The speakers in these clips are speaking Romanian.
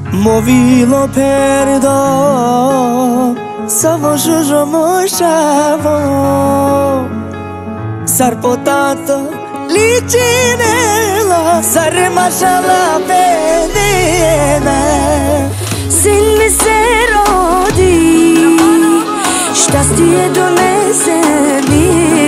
Movilo perdo Samo shujo mo shavo Sar potato licinela Sar mashallah pedena Sin mi se rodi Šťastie donese mi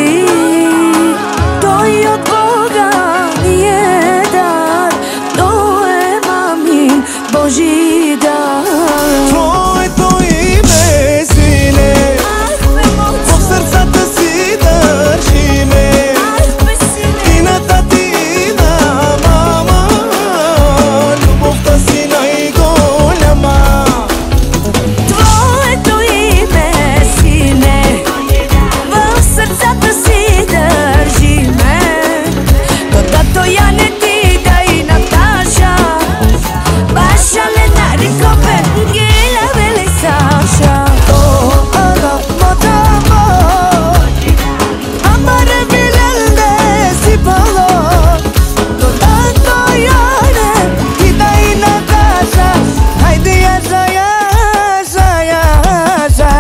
To je od Boga nije dar To je mamin Boží dar Твоето име, сине В сърцата си държиме И на тати и на мама Любовта си най-голяма Твоето име, сине В сърцата си държиме Когато я не Дида и Наташа Баша Ленари Копен Гила Вели Саша Amare bilende si palo To tanto yare Ida i Natasha Haydi yaşa yaşa yaşa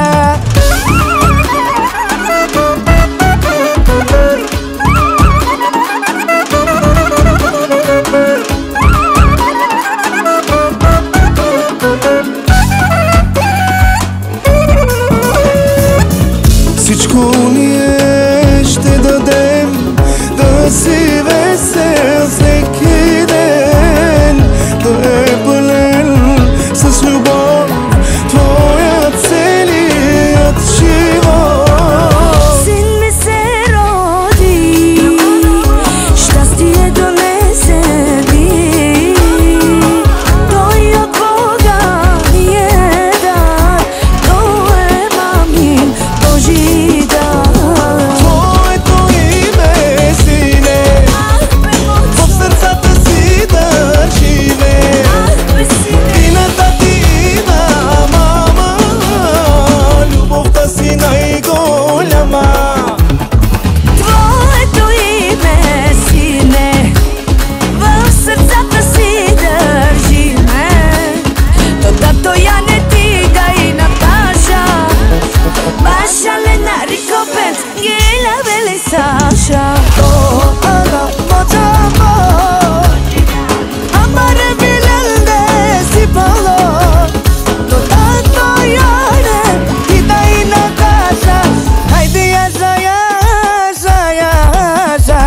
Всичко ние ще дадем Да си весел всеки ден Да е пълен с любов Твоят целият живот Sin mi se rodi Šťastie donese mi To je od Boga nije dar To je mamin Boží dar Твоето име, сине В сърцата си държиме И на тати и на мама Любовта си най-голяма Твоето име, сине В сърцата си държиме Когато я не Дида и Наташа Баша Ленари Копен Гила Вели Саша Amare bilende si palo To tanto yare Ida i Natasha Haydi yaşa yaşa yaşa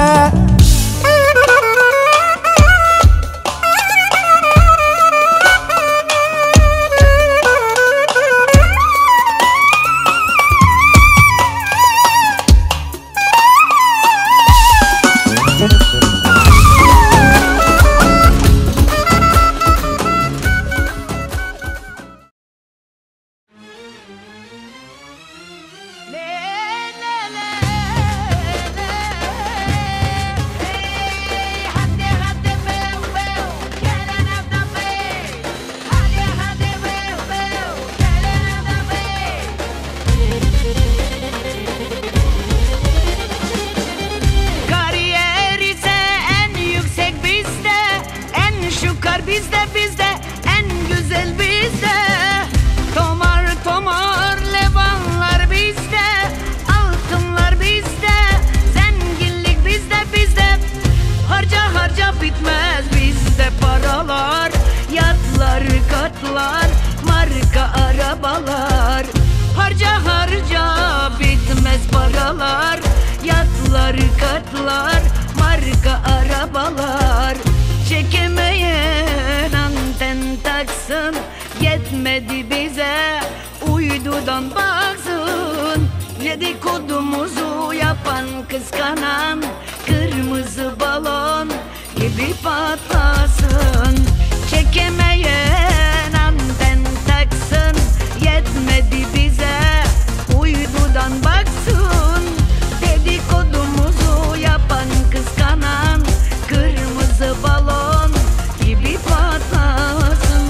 Kariyerize en yüksek bizde, en şükür bizde, en güzel bizde. Tomar tomar levanlar bizde, altınlar bizde, zenginlik bizde. Harca bitmez bizde paralar, yatlar katlar, marka arabalar. Harca bitmez paralar, yatlar katlar, marka arabalar. Çekemeyen anten taksın, yetmedi bize uydudan baksın. Dedikodumuzu yapan kıskanan kırmızı balon gibi patlasın. Çekemeyen anten taksın, yetmedi bize uydudan baksın. Dedikodumuzu yapan kıskanan kırmızı balon gibi patlasın.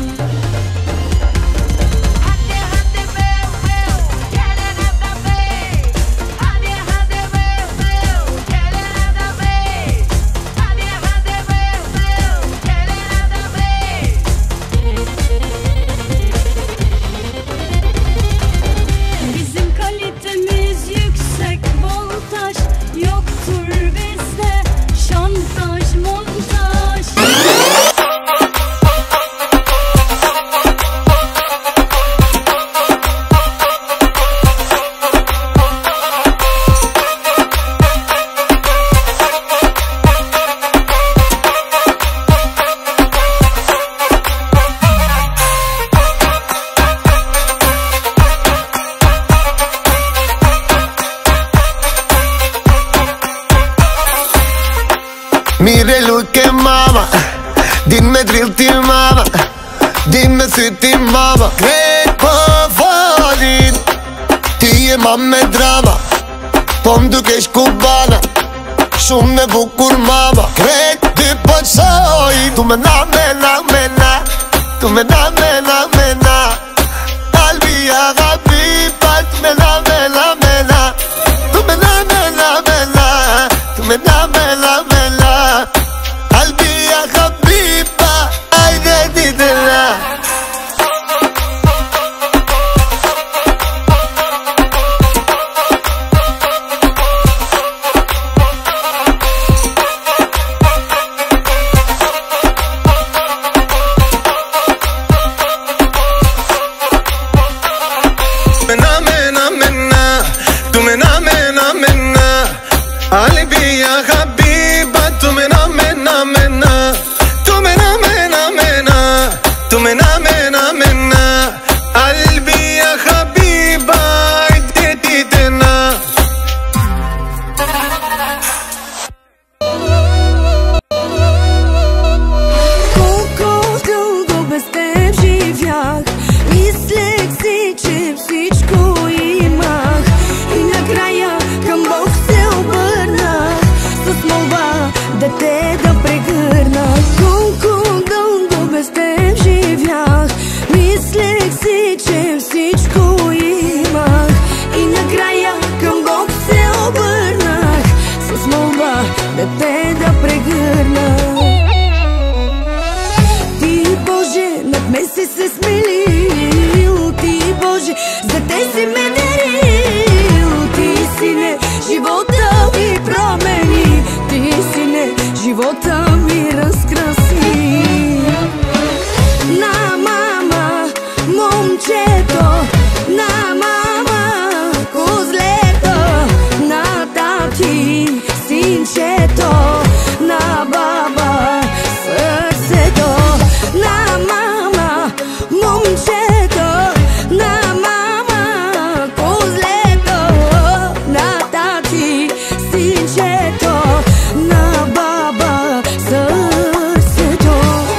Hadi bev bev, gelin hadi bev. Hadi bev bev, gelin hadi bev. Hadi bev bev, gelin hadi bev. che mama, dimmi drilti mama, dimmi zitti mama. Cred pe valid, ti e mamma e drama, pom dukesh cubana, shumë me bukur mama. Cred ti përsoj, tu me na, tu me na, Albia Habibat, me na, tu me na, tu me na, Albia Habiba, ajde ditëra. Albia Habiba, tu me na mena, tu me na mena, tu me na mena, Albia Habiba, dititena. Колко дълго без теб живях, мислех си, че всичко имах и накрая към Бог се обърнах с молба да те да прегърна. Колко дълго без теб живях, мислех си, че всичко имах и накрая към Бог се обърнах с молба да те да прегърна. Ти, Боже, над мен си се смилил, ти, Боже, за те си ме дарил. Ти, Сине, живота ми промени, ти, Сине, живота ми разкраси. На мама, момчето, на мама, козлето, на тати, синчето, на баба, сърцето. На мама, момчето, на мама, козлето, на тати, синчето, на баба, сърцето.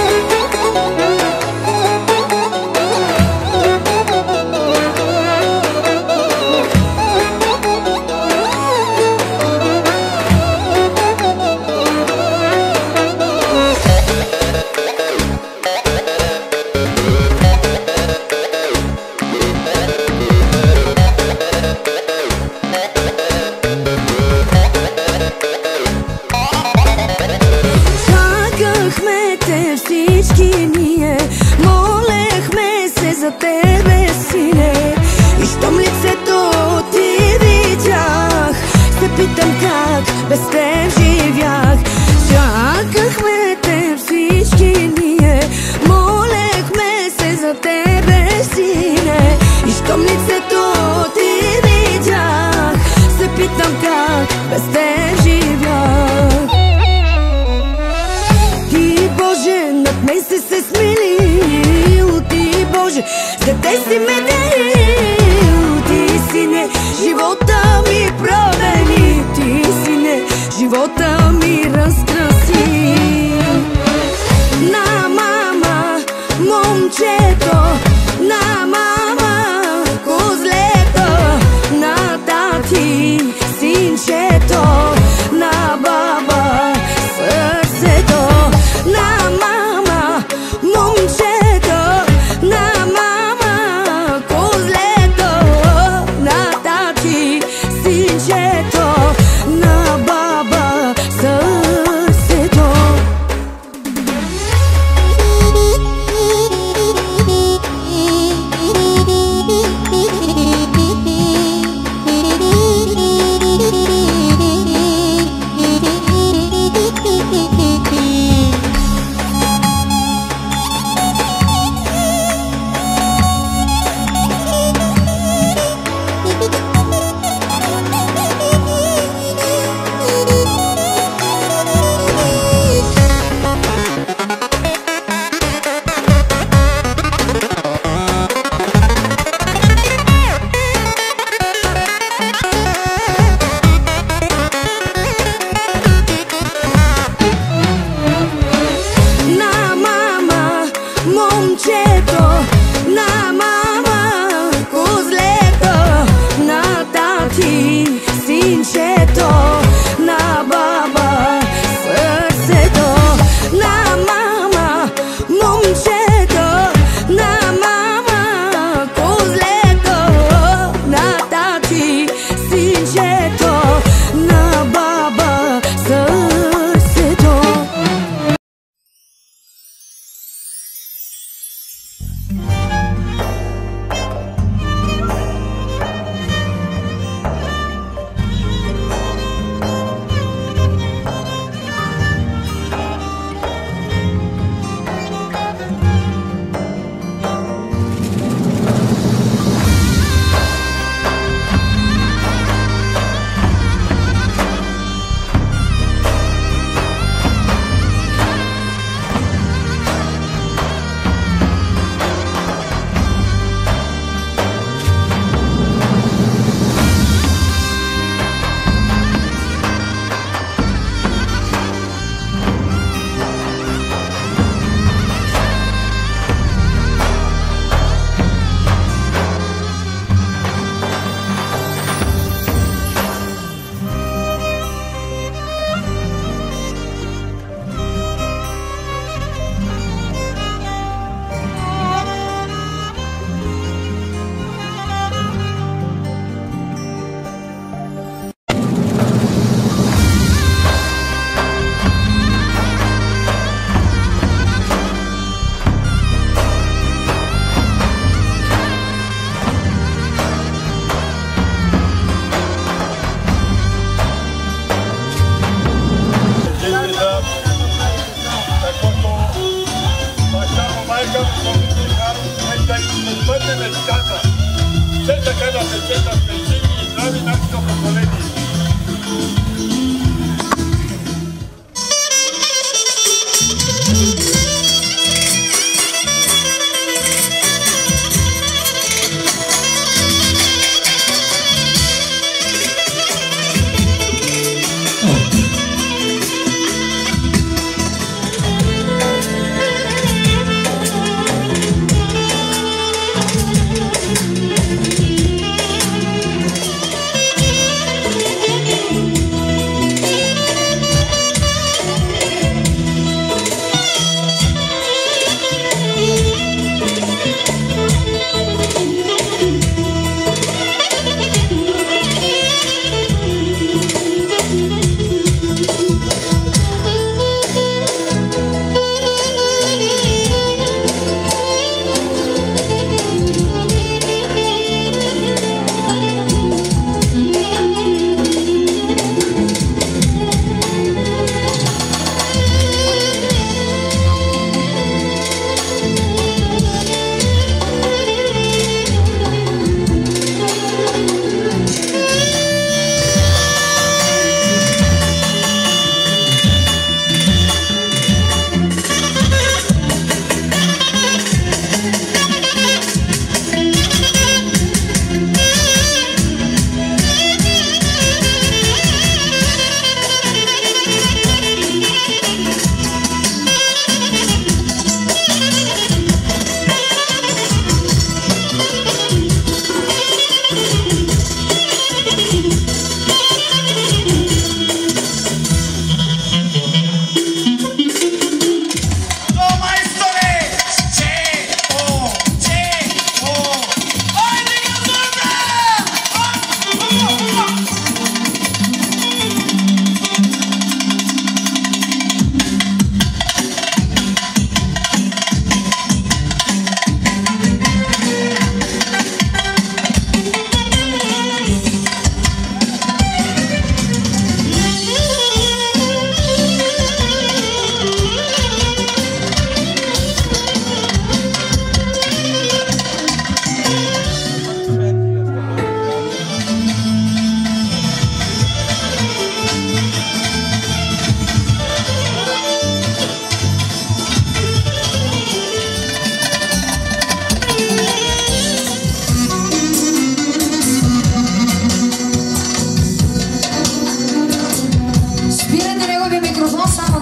Чакахме те всички ние, молехме се за тебе, Сине, и щом лицето ти видях, се питам как без теб живях. Чакахме те всички ние, молехме се за тебе, Сине, и щом лицето ти видях, се питам как без теб живях. Ти, Боже, над мен си се смилил, ти, Боже, за те си ме дарил. Ти, Сине, живота ми промени, ти, Сине, живота ми разкраси. На мама, момчето, на мама, козлето, на тати, синчето, на баба, сърцето. На мама, момчето, на мама, козлето, на тати, синчето, на баба,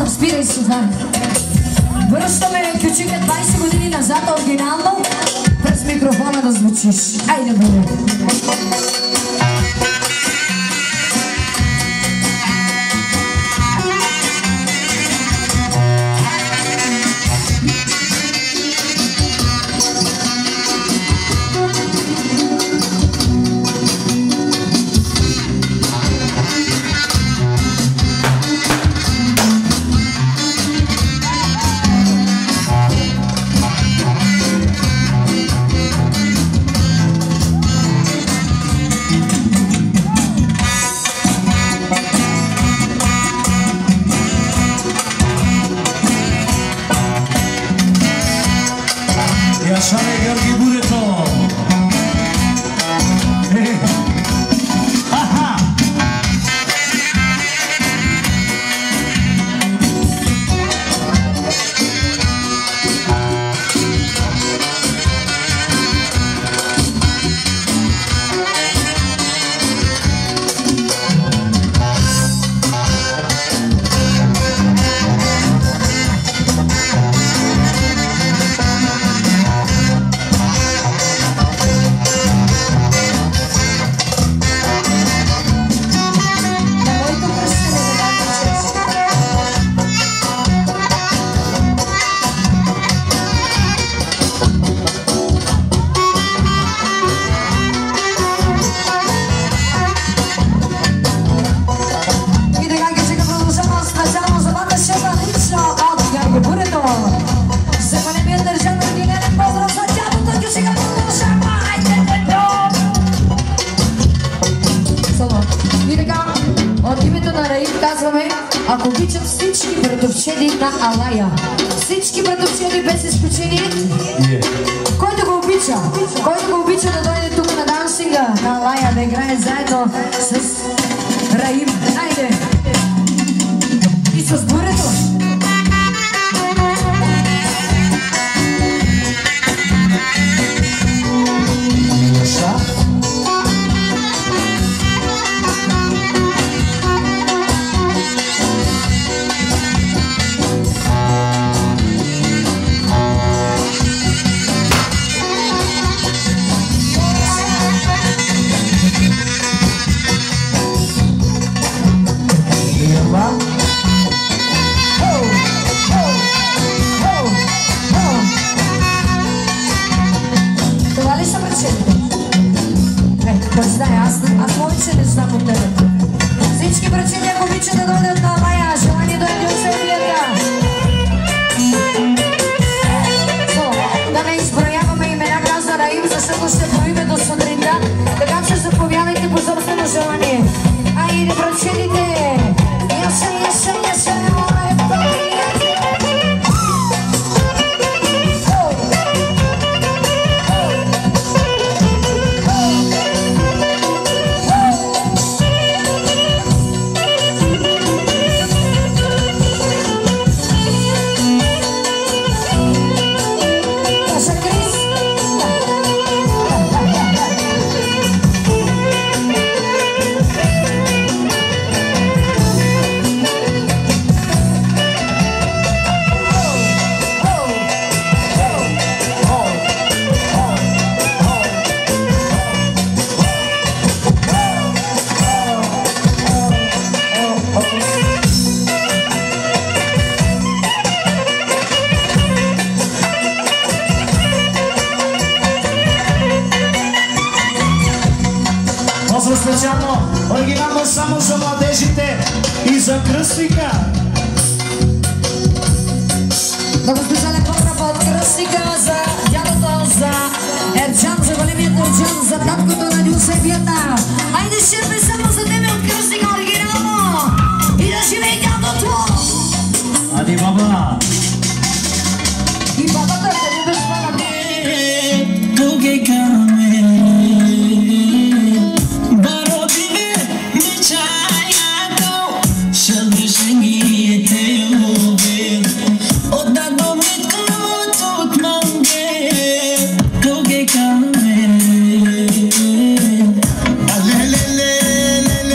Стоп, спирай се, Ваня. Връщаме кючика 20 години назад, оригинално, през микрофона да звучиш. Айде, бъде. Шане Георги Бурето. Ха-ха! Ако обичат всички братовчеди на Алая. Всички братовчеди без изключение. Който го обича? Който го обича да дойде тук на дансинга на Алая, да играе заедно с Раим. Айде! И с бурето. Аз повече не знам от тебе. Всички брачини, ако обичат да дойдат на Алая, желание дойде от Севията. Да не изброяваме имена, каза Раим, защото ще броиме до сутринта. Така че заповядайте по собствено желание. Айде, брачините! Яша, яша, яша, моя пари! Специално, оригинално само за младежите и за кръстника. Много специален поздрав от кръстника за дядото, за Ерджан, за големият Ерджан, за таткото на Дюсебията. Айде, шефе, само за тебе от кръстника оригинално. И да живее дядото! Ади, баба! И бабата, къде без бабата? Туге каме. Le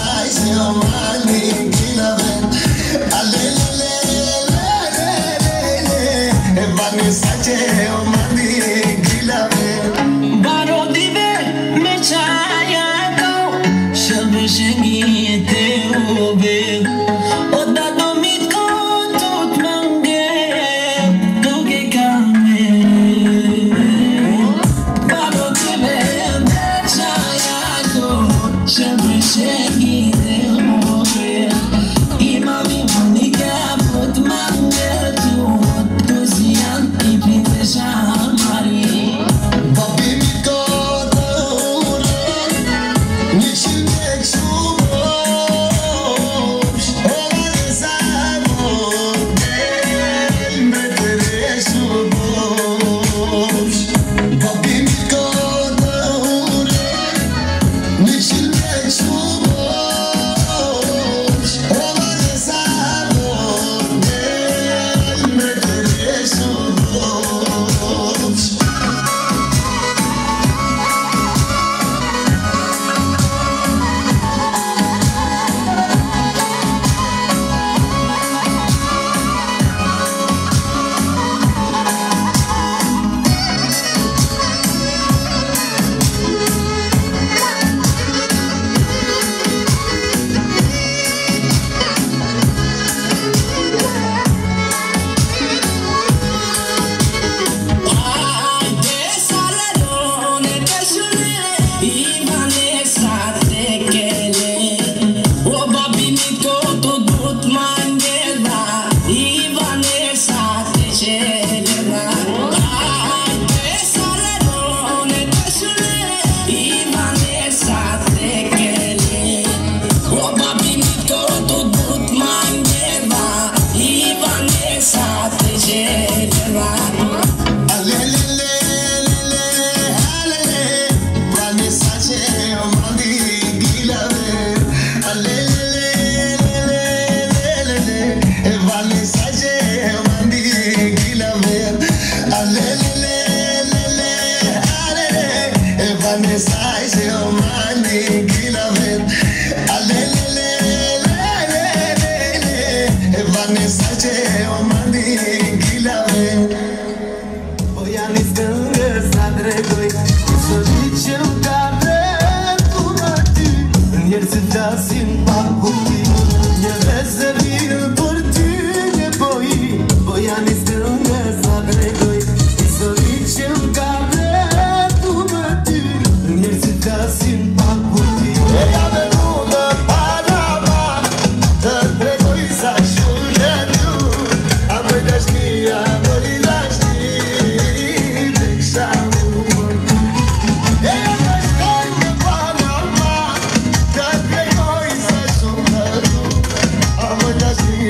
sai se o mani gila ven alelelelelelele e Vanessa ce o mani gila ven Baro dive me chaya ko shab shangite obe oda domit ko tot mange doge kame Baro dive me chaya ko shab shangite obe ima vi monika pot mange tu zian ipite shamari Papi mi codore nici nek subosh o Vanessa model metere subosh Papi mi codore nici nek subosh o Vanessa model metere subosh Just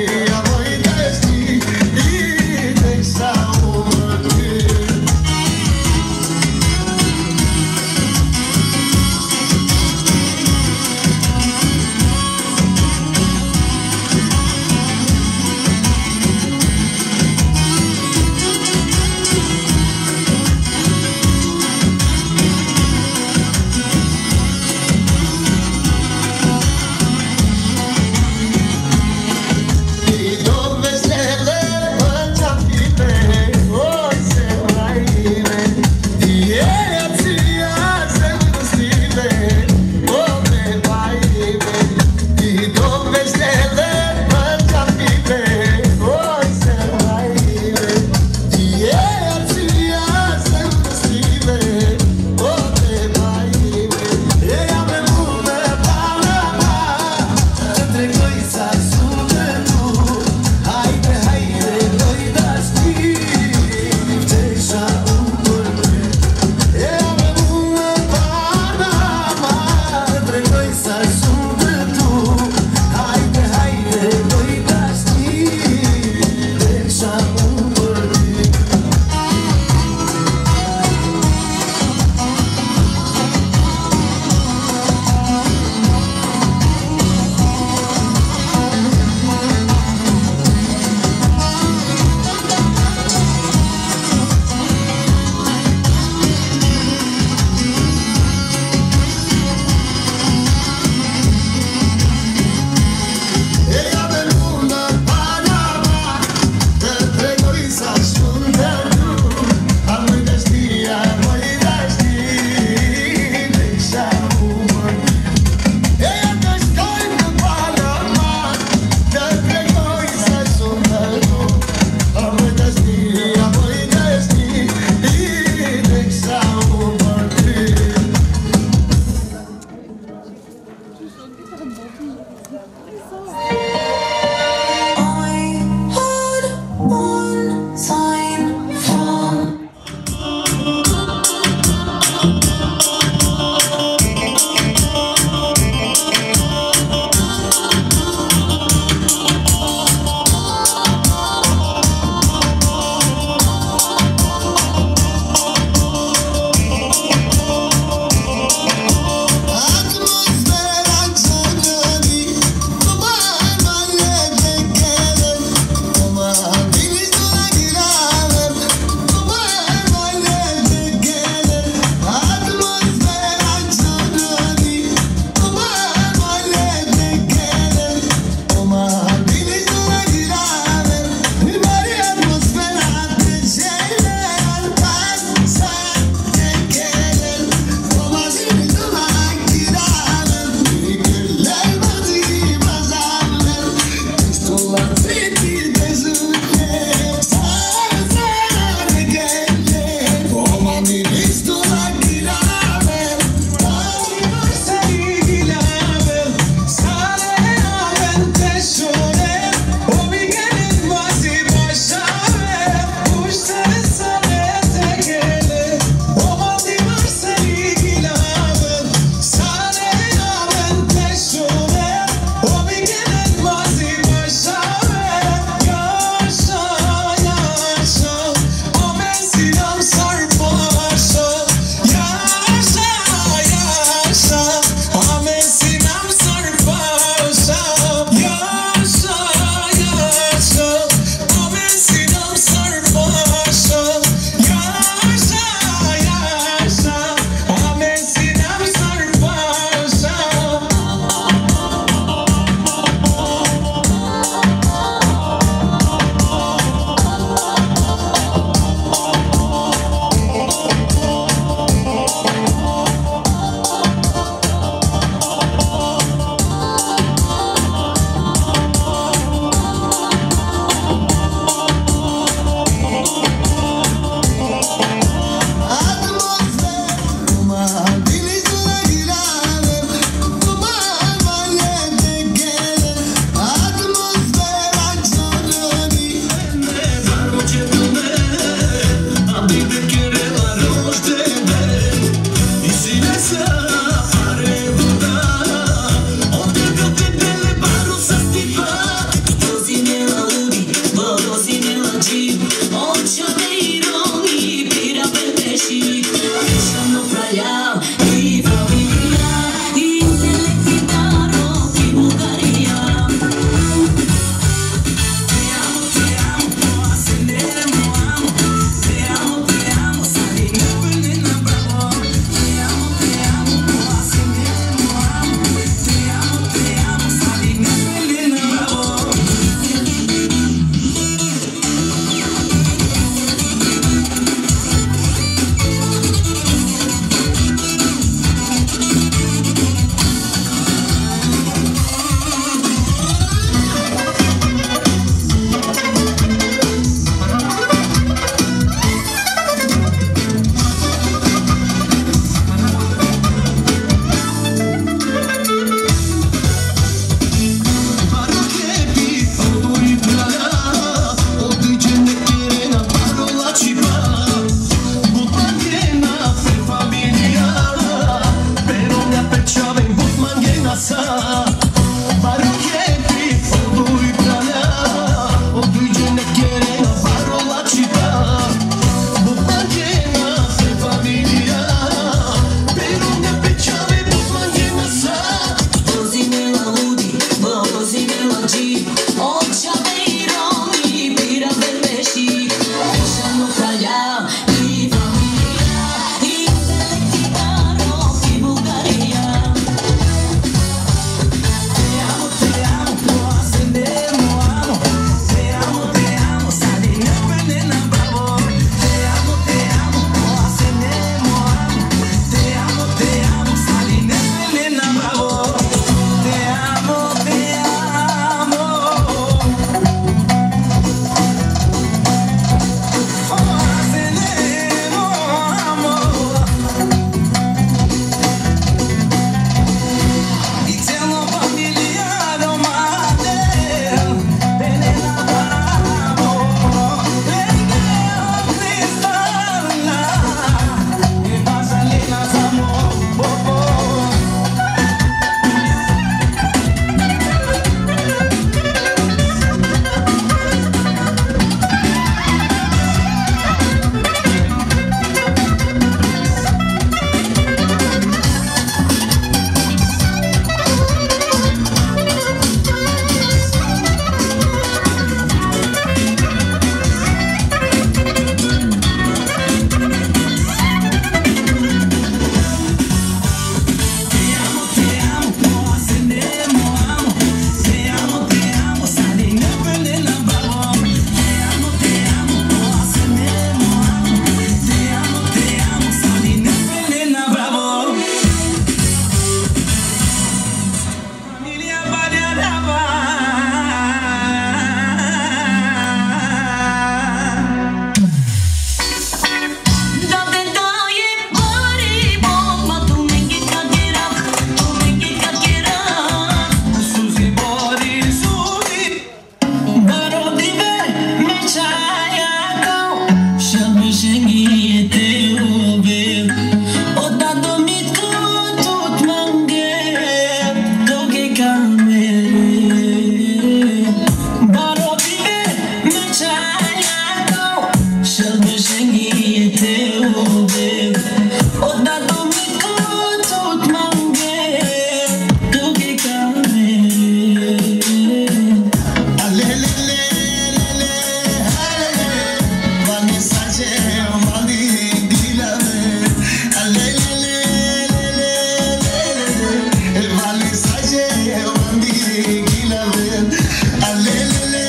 la ven. Alelele,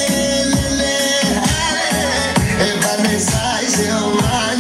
e Vanessa e seu man.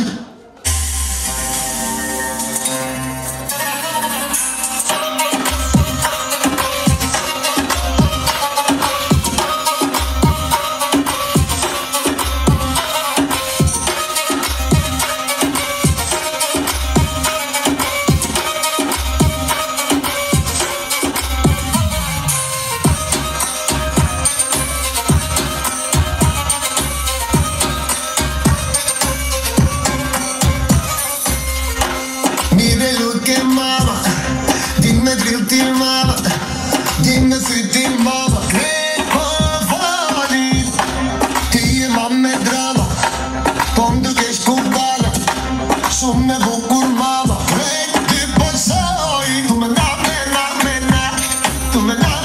Dimmi se ti mama, crepo fuori. Ti mamma e drama, quando che scubala, sono bucur mama. Crepi passai, tu me na, tu me na,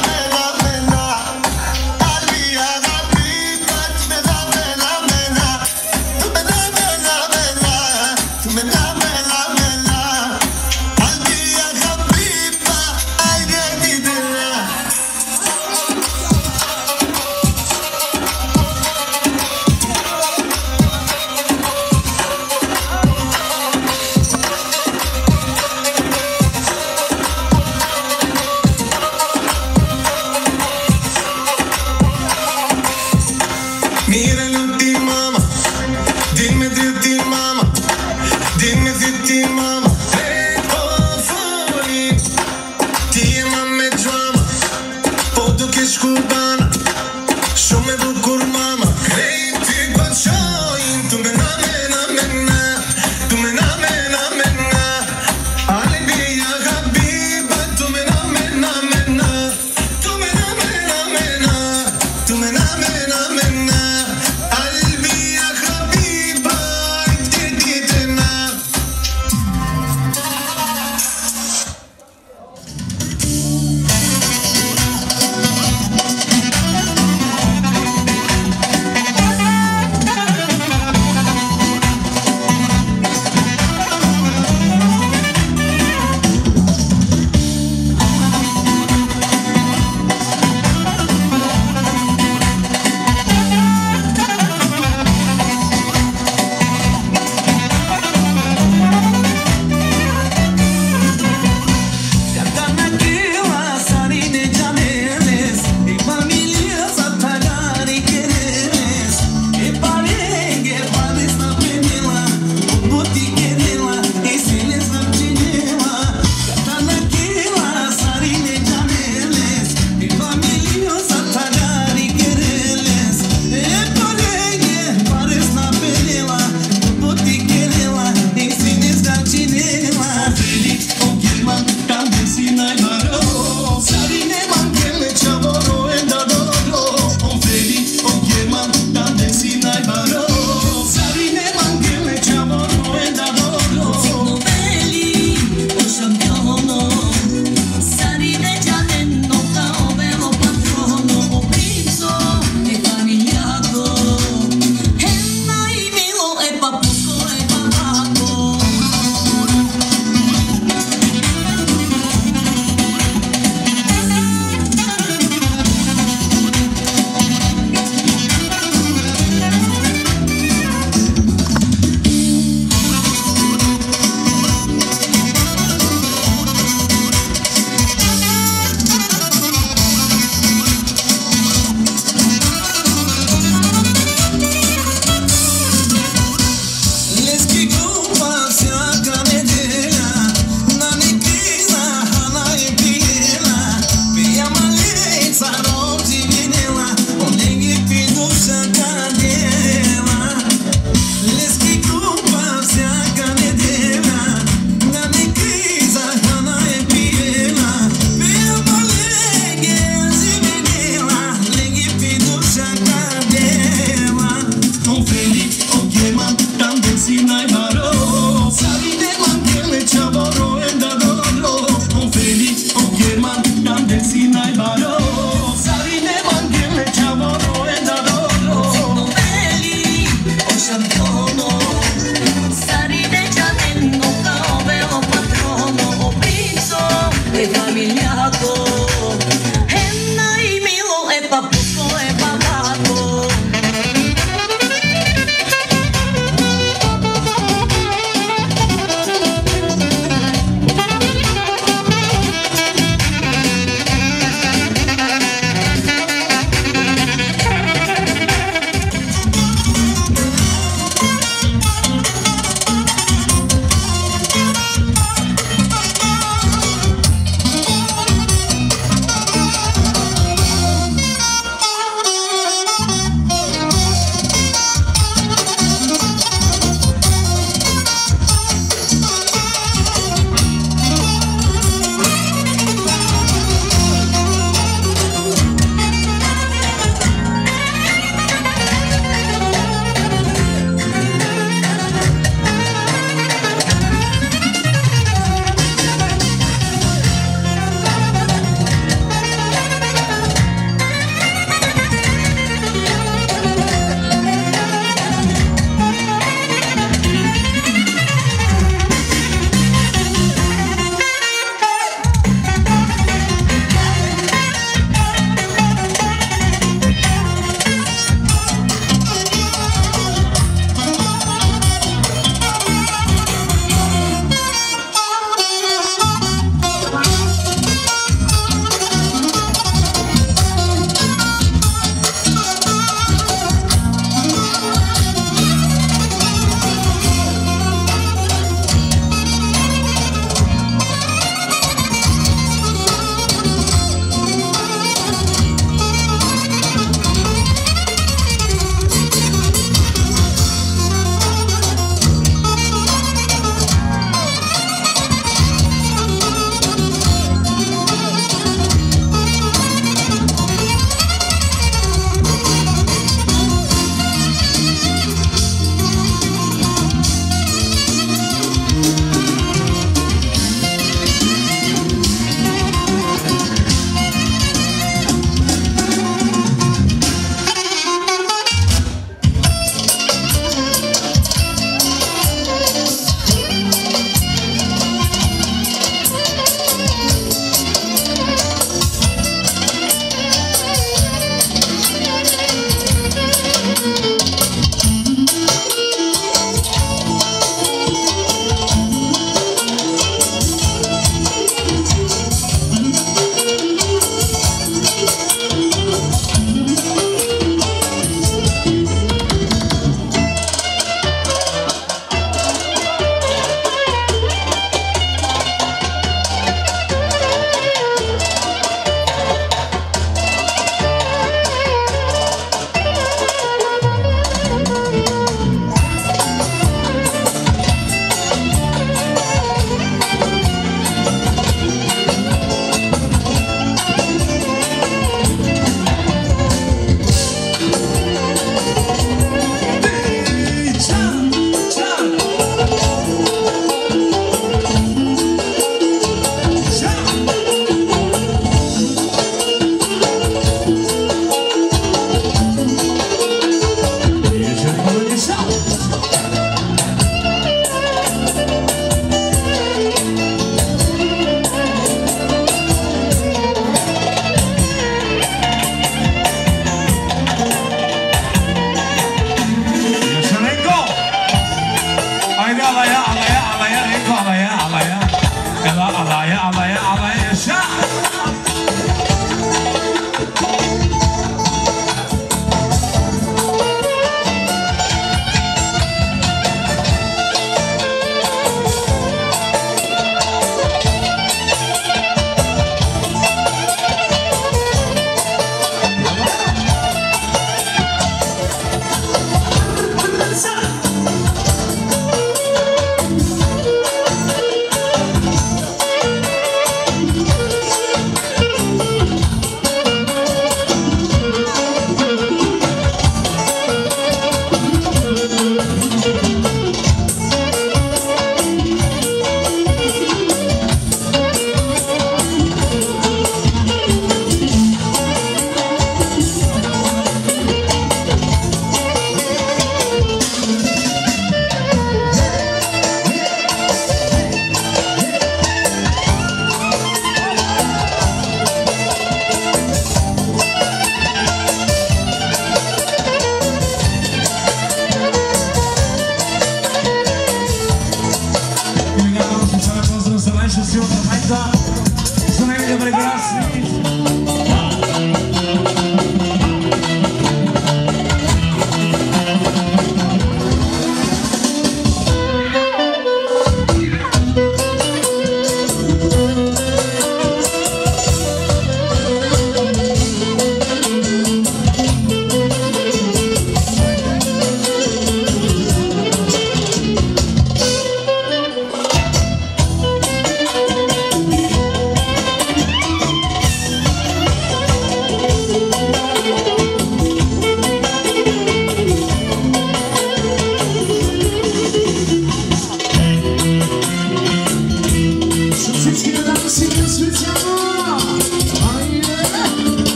Alia capita, tu me na, tu me na, tu me na. Mira l'ultima mamma, dimmi dritti mamma, dimmi zitti mamma. Crepo fuori, ti mamma e drama, podo che scubana, some bucur mama. Crepi bacioi, tu me na, tu me na, Alibia habiba, tu me na, tu me na, tu me na.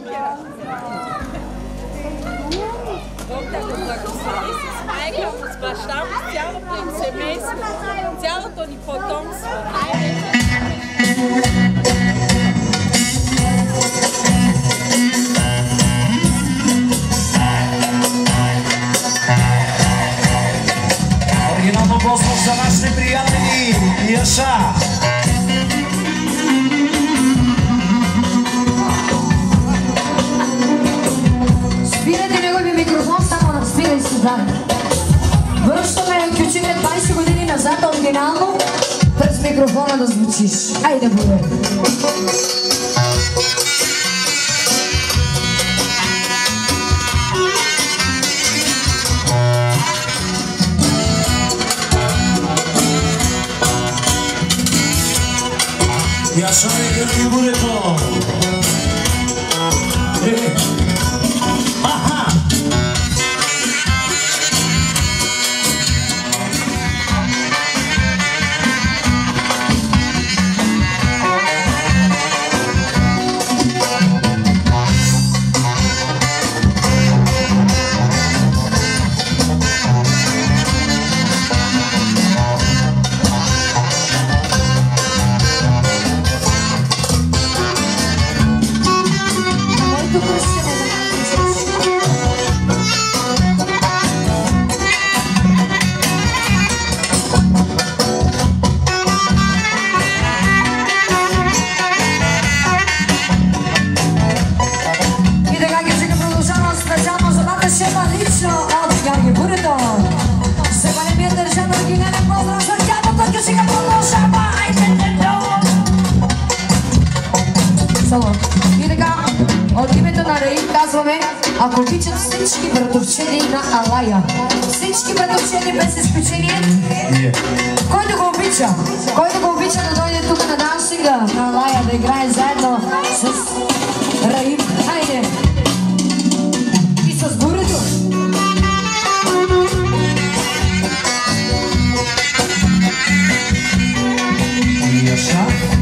Бог да го благослови с майка му, с баща му, с цялото им семейство, цялото ни потомство. Оригинално Господ за нашите приятели Яша. Спирайте негови микрофон, само спирай си заедно. Връщаме ключите 20 години назад, оригинално, през микрофона да звучиш. Айде, бъде! Яша е гърди бурето. Аха! И така, от името на Раим казваме, ако обичат всички братовчени на Алая. Всички братовчени без изключение. Който го обича? Който го обича да дойде тук на дансинга на Алая, да играе заедно с Раим. Хайде! И с бурето. Яша.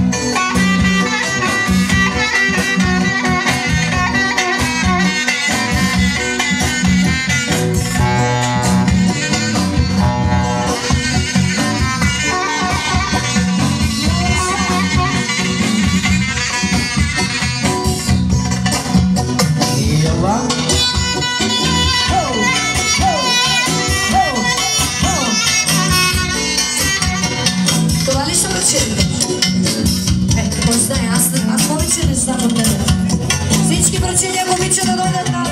Това ли са брачени? Кой знае, аз повече не знам от тебе. Всички брачени, ако обичат да дойдат на...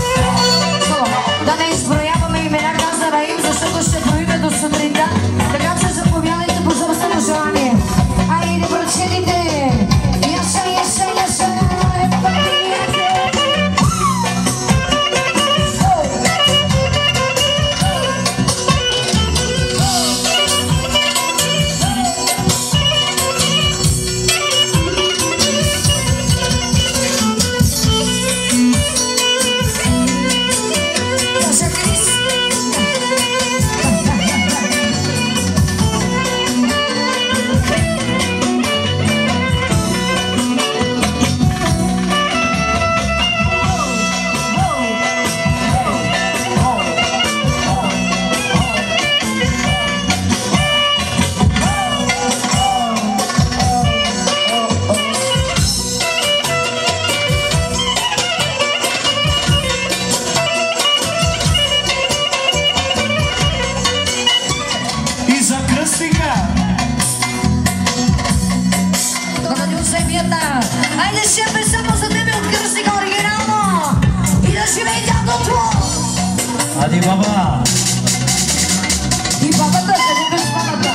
Да не изброяваме имена, каза Раим, защото ще броиме до сутринта. Така че заповядайте по собствено желание. Айде, брачените! Яша, Яша, Яша! Айде, шефе, само за тебе от кръстника оригинално! И да живее дядото! Ади, баба! И бабата, къде без бабата?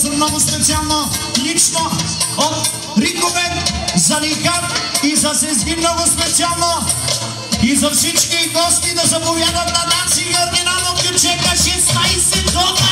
поздрави много специално, лично от Риковен за Никат и за Сезги много специално. И за всички гости да заповядат на Данци Георги Нанов Кючека 16 года!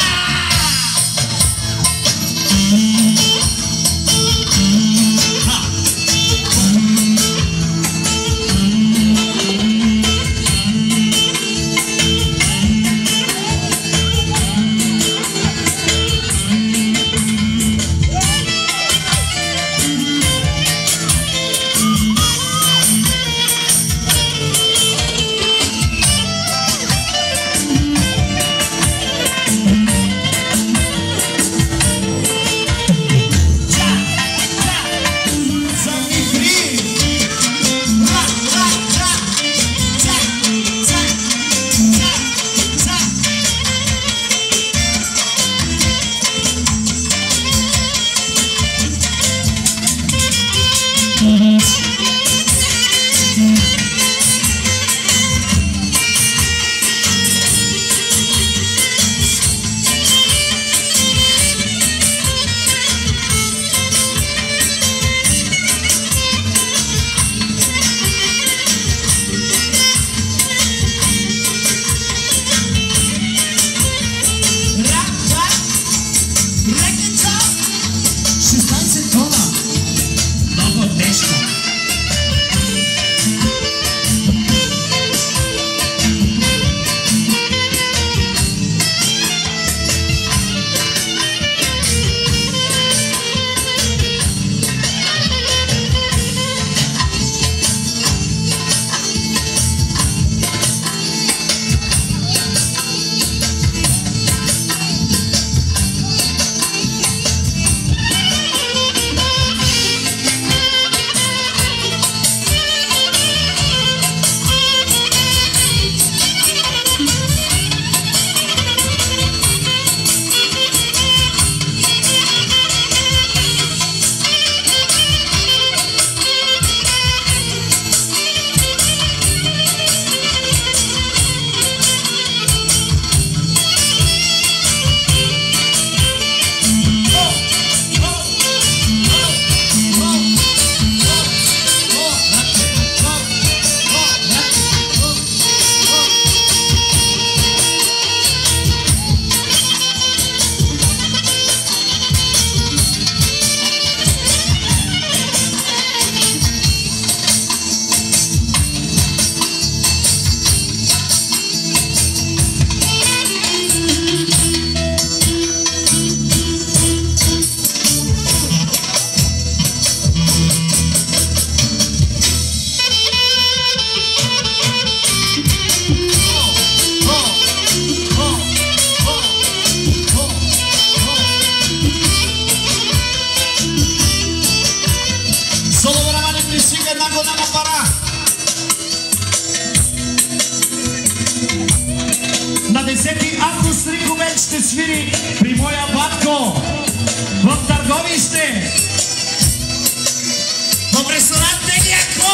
На 10 август Риковен ще свири при моя батко в Търговище в ресторант Деляко!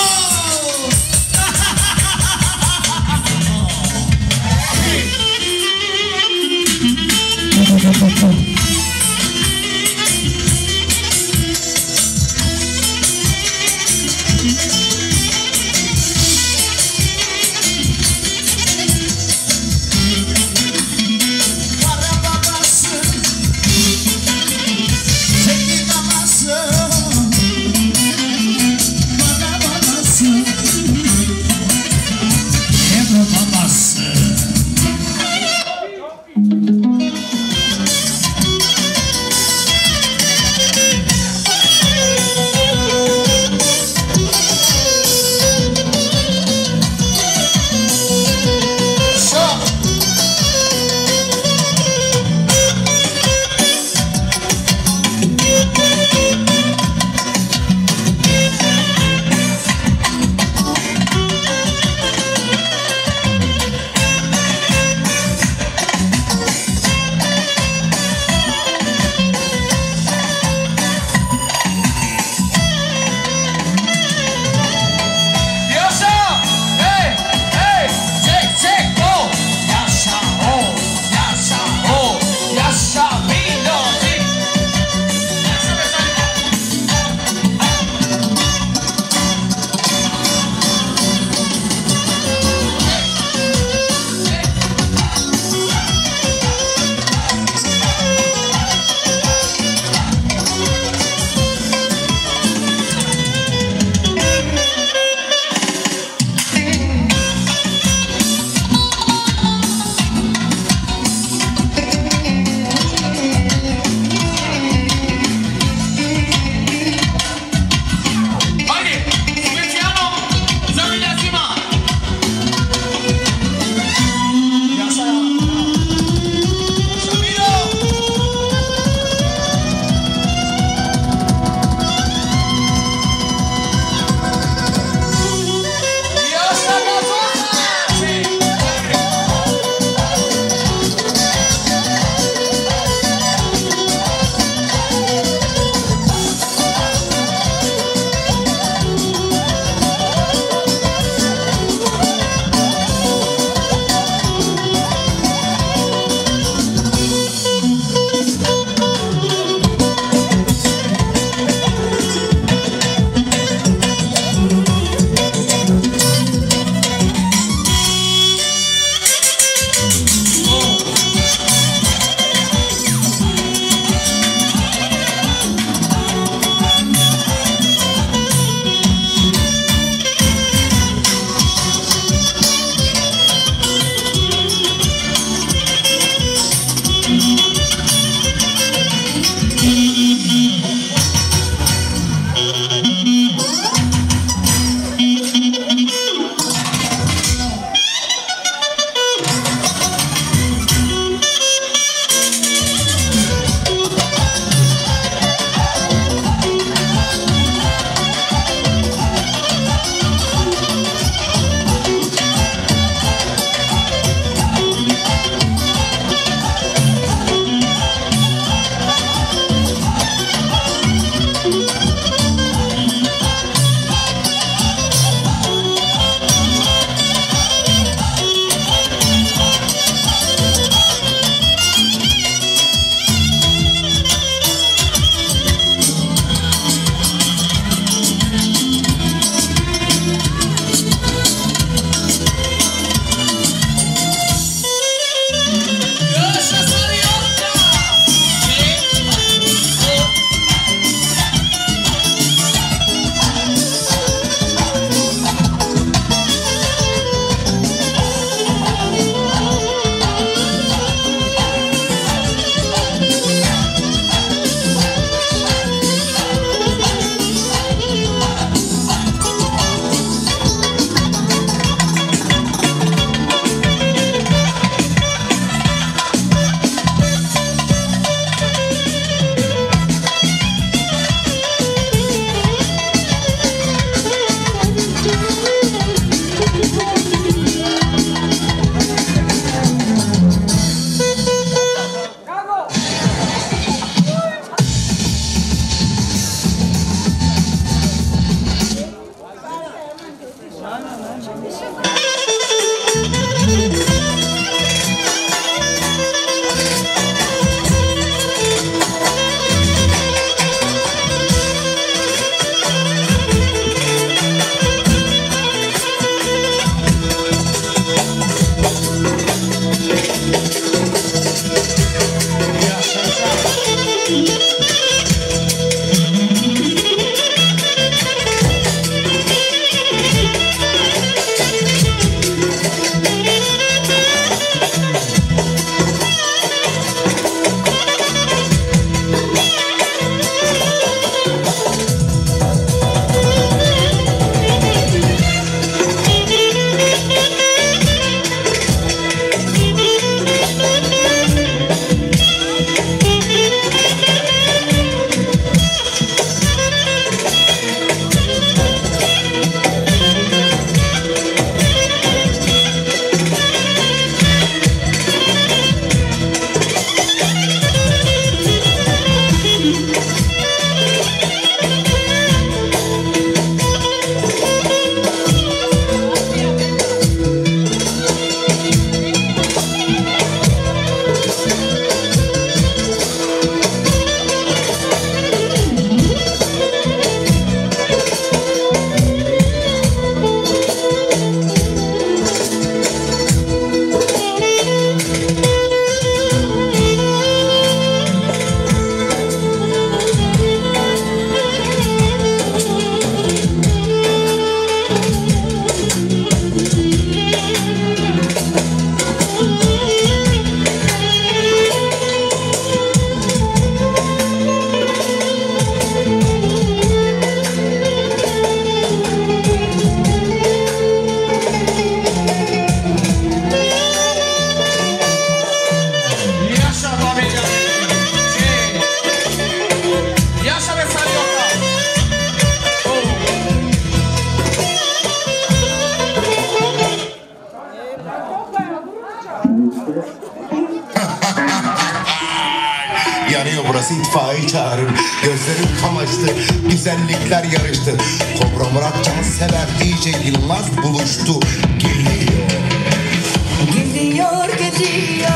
Yanıyor burası, itfaiye çağırın. Gözlerim kamaştı, güzellikler yarıştı. Kobra Murat Cansever DJ Yılmaz buluştu. Geliyor. Geliyor, geliyor.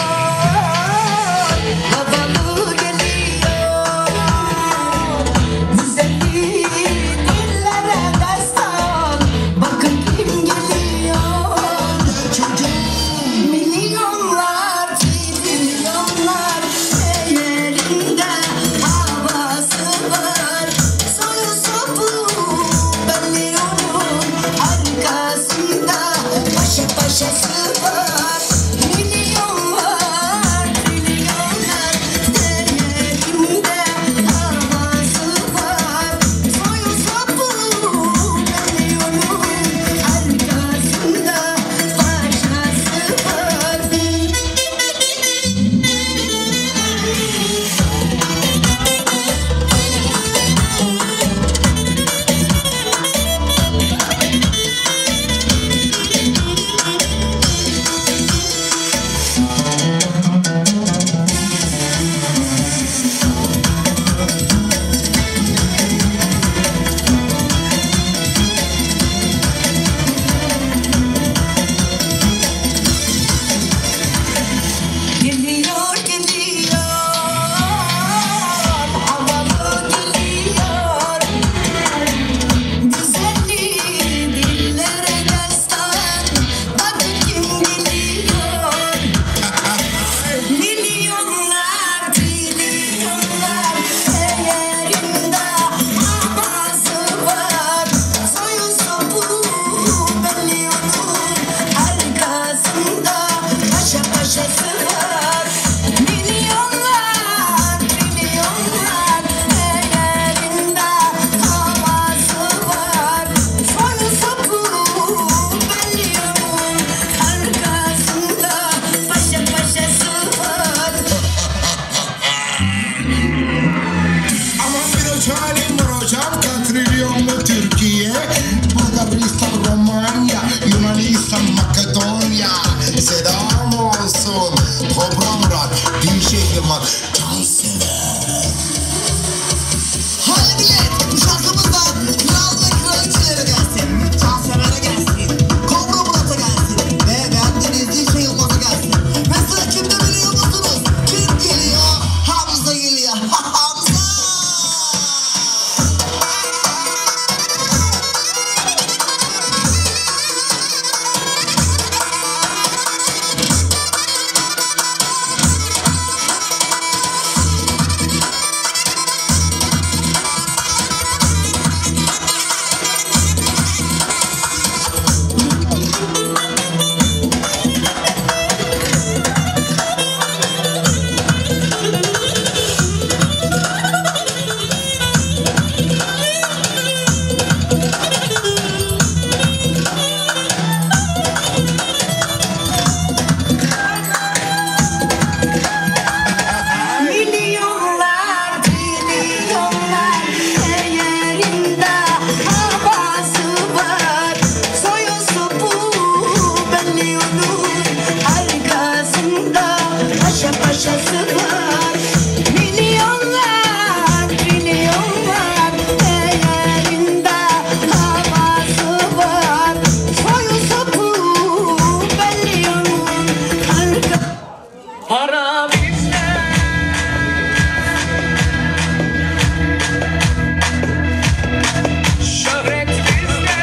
Havalı geliyor. Güzelliği dillere destan. Bakın kim geliyor. Milyonlar, trilyonlar. Ellerinde havası var. Soyu sopu belli onun arkasında. Paşa paşası var. Milyonlar, trilyonlar. Ellerinde havası var. Soyu sopu belli onun arkasında. Paşası var. Geliyor, geliyor. Havalı geliyor. Güzelliği dillere destan. Bakın kim geliyor. Milyonlar, trilyonlar. Ellerinde havası var. Soyu sopu belli onun arkasında. Paşa paşası var. Milyonlar, trilyonlar. Ellerinde havası var. Soyu sopu belli onun arkasında. Paşa paşası var. Aman bir halim var hocam, katrilyonlu Türkiye, Bulgaristan, Romanya, Yunanistan, Makedonya. Selam olsun Kobra Murat, DJ Yılmaz Cansever. Hadi millet, bu şarkımızdan kral ve kraliçelere gelsin. Cansever'e gelsin. Kobra Murat'a gelsin. Ve beğendiğiniz DJ Yılmaz'a gelsin. Ve sıra kimde biliyor musunuz? Kim geliyor? Hamza geliyor. Hamza! Milyonlar, trilyonlar. Ellerinde havası var. Soyu sopu belli onun arkasında. Paşa paşası var. Milyonlar, trilyonlar. Ellerinde havası var. Soyu sopu belli onun arkasında. Para bizde. Şöhret bizde.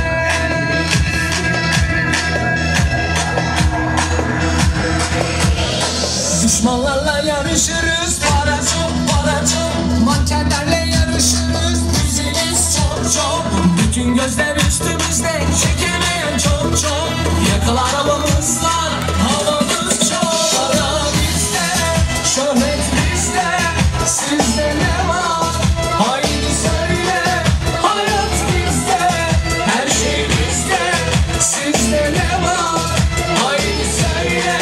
Düşmanlarla yarışırız, para çok, para çok. Mankenlerle yarışırız, bizimiz çok çok. Bütün gözler üstümüzde, çekilmeyen çok çok. Yakalar havamız var, havamız çok. Para bizde, şöhret bizde. Sizde ne var? Haydi söyle, hayat bizde. Her şey bizde, sizde ne var? Haydi söyle.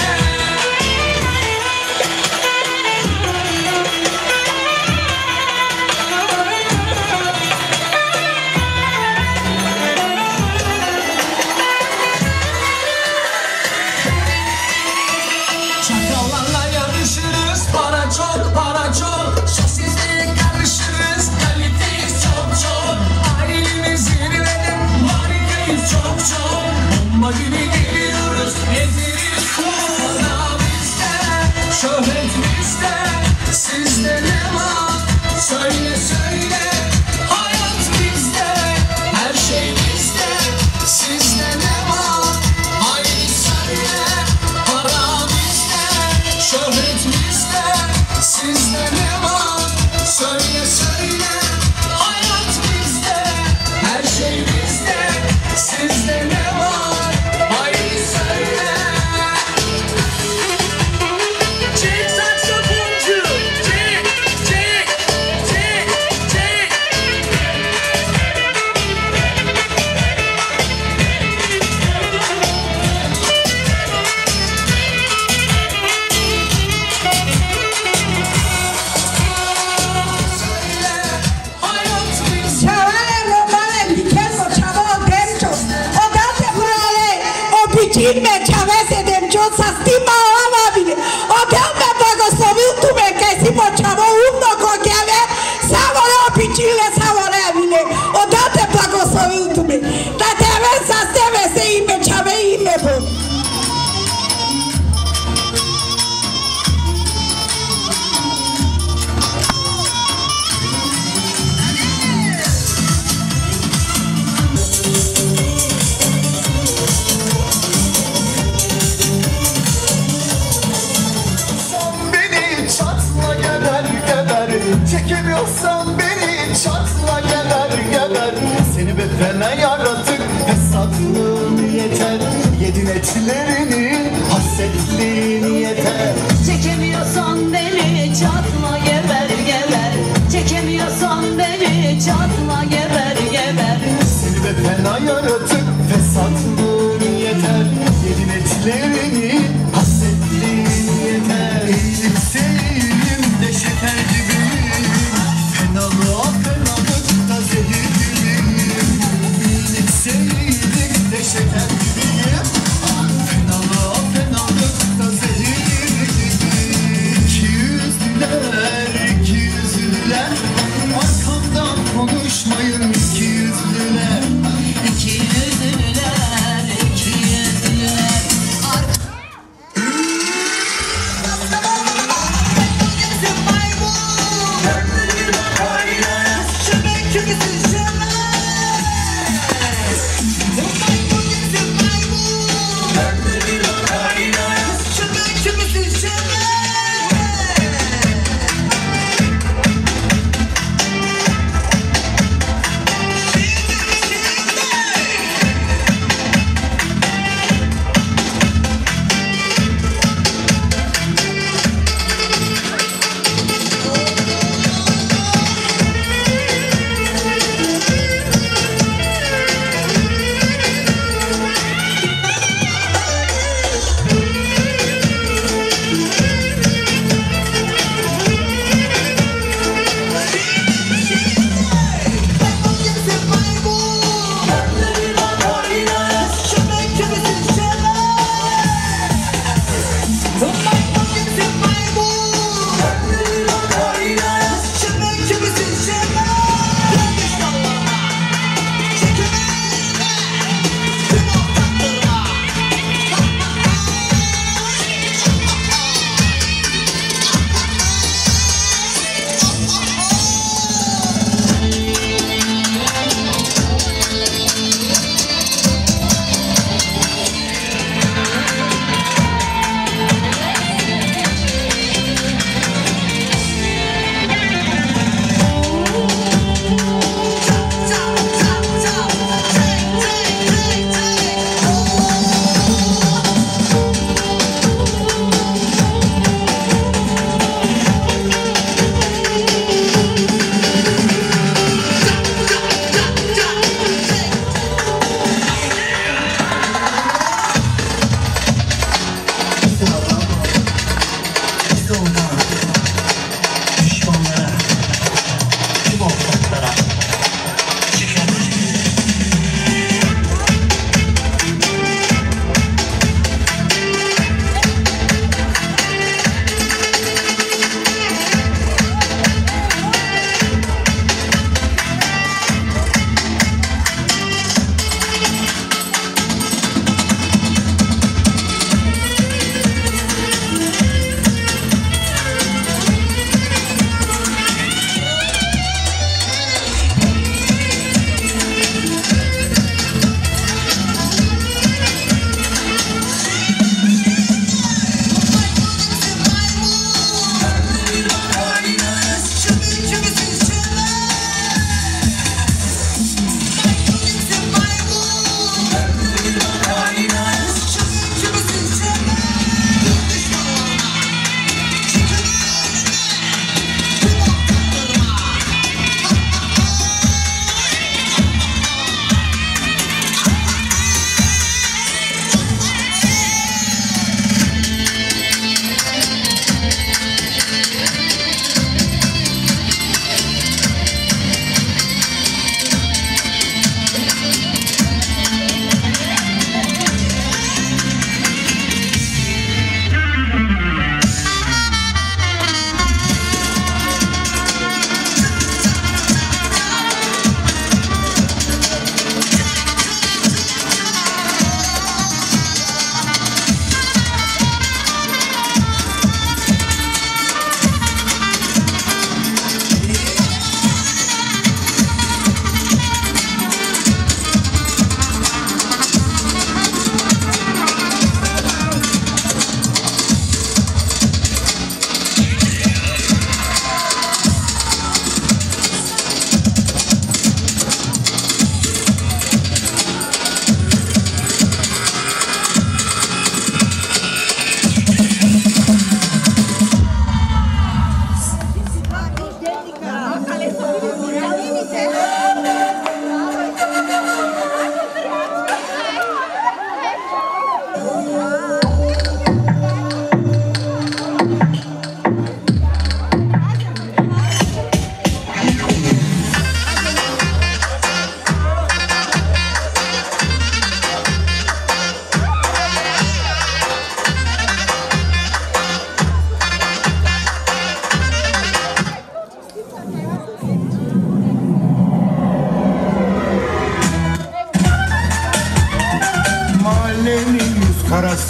Regine me chavese dem yo sastima amabile. O Deus me благословил tu me que si mo chavo uno con que ave savore o pichile savore abile. O Deus te благословил tu me. Da te avesa steve se me chave me bo. Çekemiyorsan beni çatla geber geber. Seni be fena yaratık fesatlığın yeter. Yedin etlerini hasretliğin yeter. Çekemiyorsan beni çatla geber geber. Çekemiyorsan beni çatla geber geber. Seni be fena yaratık fesatlığın yeter. Yedin etlerini hasretliğin yeter. Eğilim seyrim de şeker gibi. Fenalığa fenalıkta zehir gibiyim. İyilik seyirlik de şeker gibiyim. Fenalığa fenalıkta zehir gibiyim. İki yüzlüler arkamdan konuşmayın iki yüzlüler. İki yüzlüler, iki yüzlüler.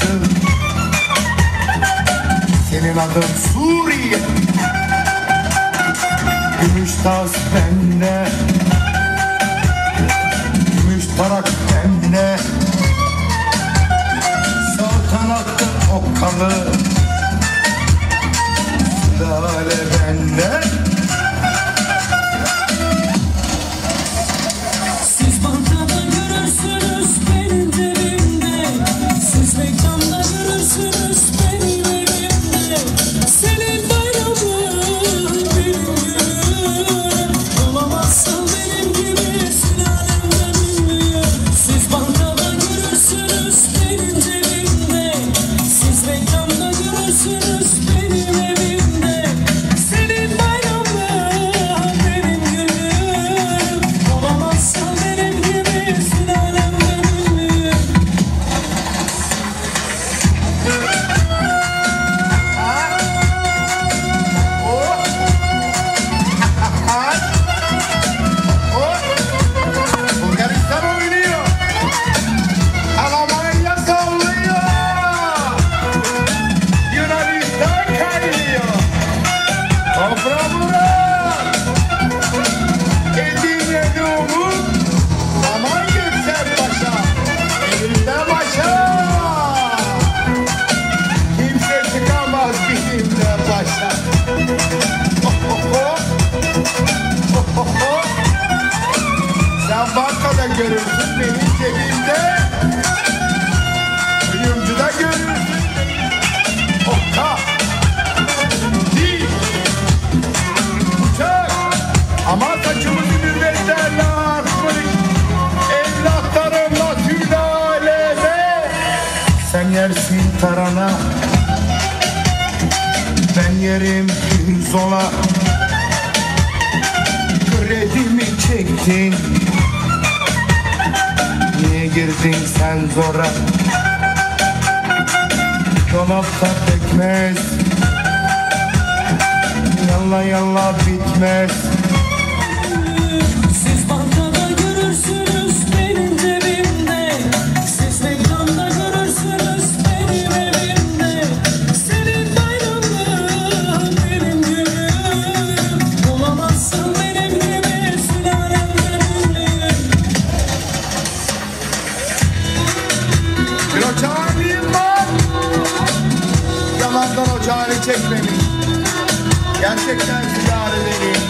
Senin adın Suriye. Gümüş tas bende, gümüş tarak bende, sağ kanatta okkalı lale bende. Siz bankada görürsünüz benim cebimde, siz reklamda görürsünüz benim evimde. Senin bayramın benim günüm, olamazsın benim gibi sülalemden ünlü. Siz bankada görürsünüz benim cebimde, siz reklamda görürsünüz benim evimde. Senin bayramın benim günüm, olamazsın benim gibi sülalemden ünlü. Bulgaristan oynuyor, Almanya sallıyor, Yunanistan kaynıyor. Topramurat, Edirne Umut, aman Göksel Paşa, elinde başa. Kimse çıkamaz bizimle başa. Sen bankada görürsün benim cebimde, kuyumcuda görürsün okka, dil, uçak. Ama saçımızı mürbetlerle artmış, evlatlarımla sülalede. Sen yersin tarana, ben yerim pirzola. Kredimi çektin, niye girdin sen zora? Dolapta pekmez, yalla yalla bitmez. Siz bankada görürsünüz benim cebimde, siz reklamda görürsünüz benim evimde. Senin bayramın benim günüm, olamazsın benim gibi sülalemden ünlü. Bir ocağım var, yalandan ocağını çekmemiş. Gerçekten ziyaretliyim.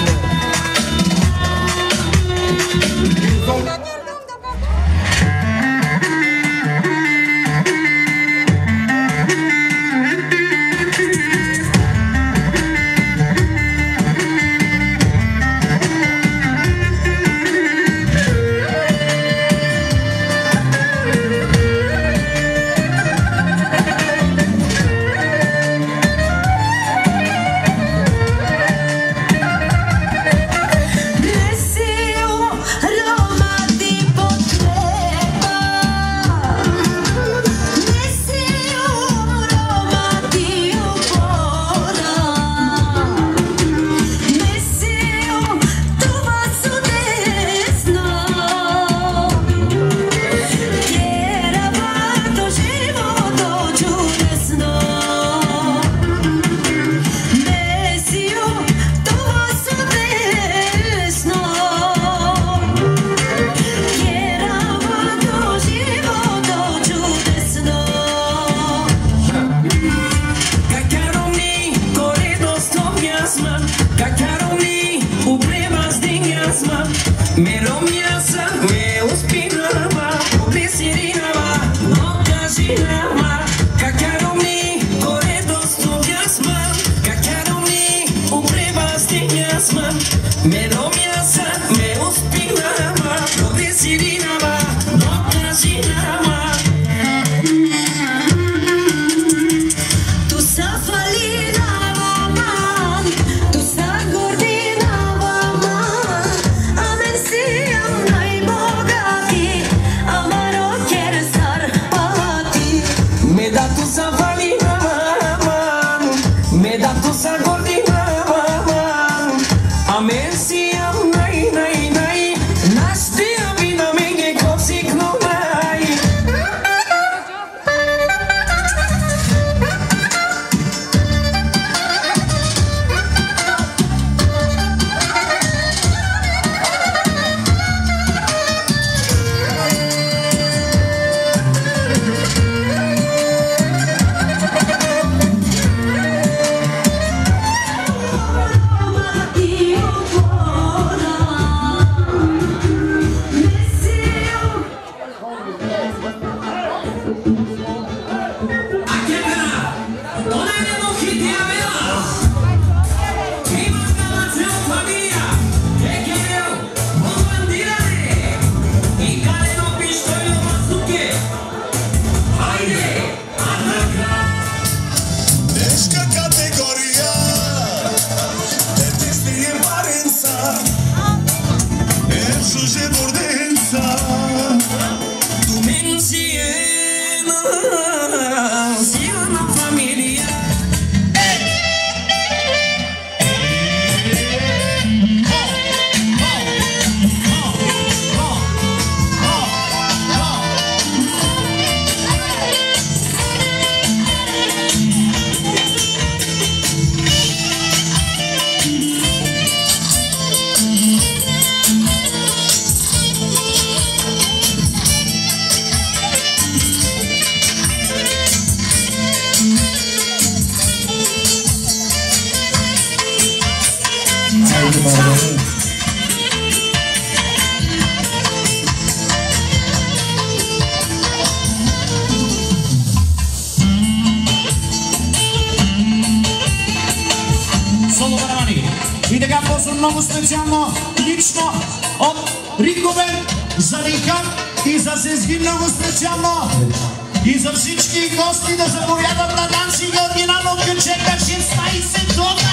И така ползвам много специално, лично от Риковен за Рихат и за Сезги много специално. И за всички гости да заповядат на дансинга оригинално от Гъчека 16 тона!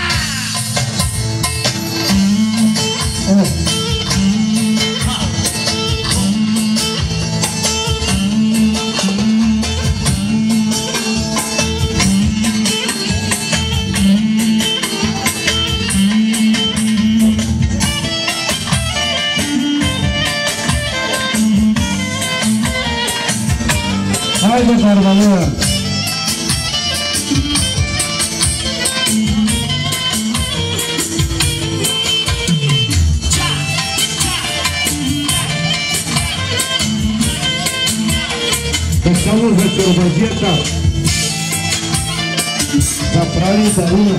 Haydi kardeşim. Специално за чорбаджията. Да прави дарина.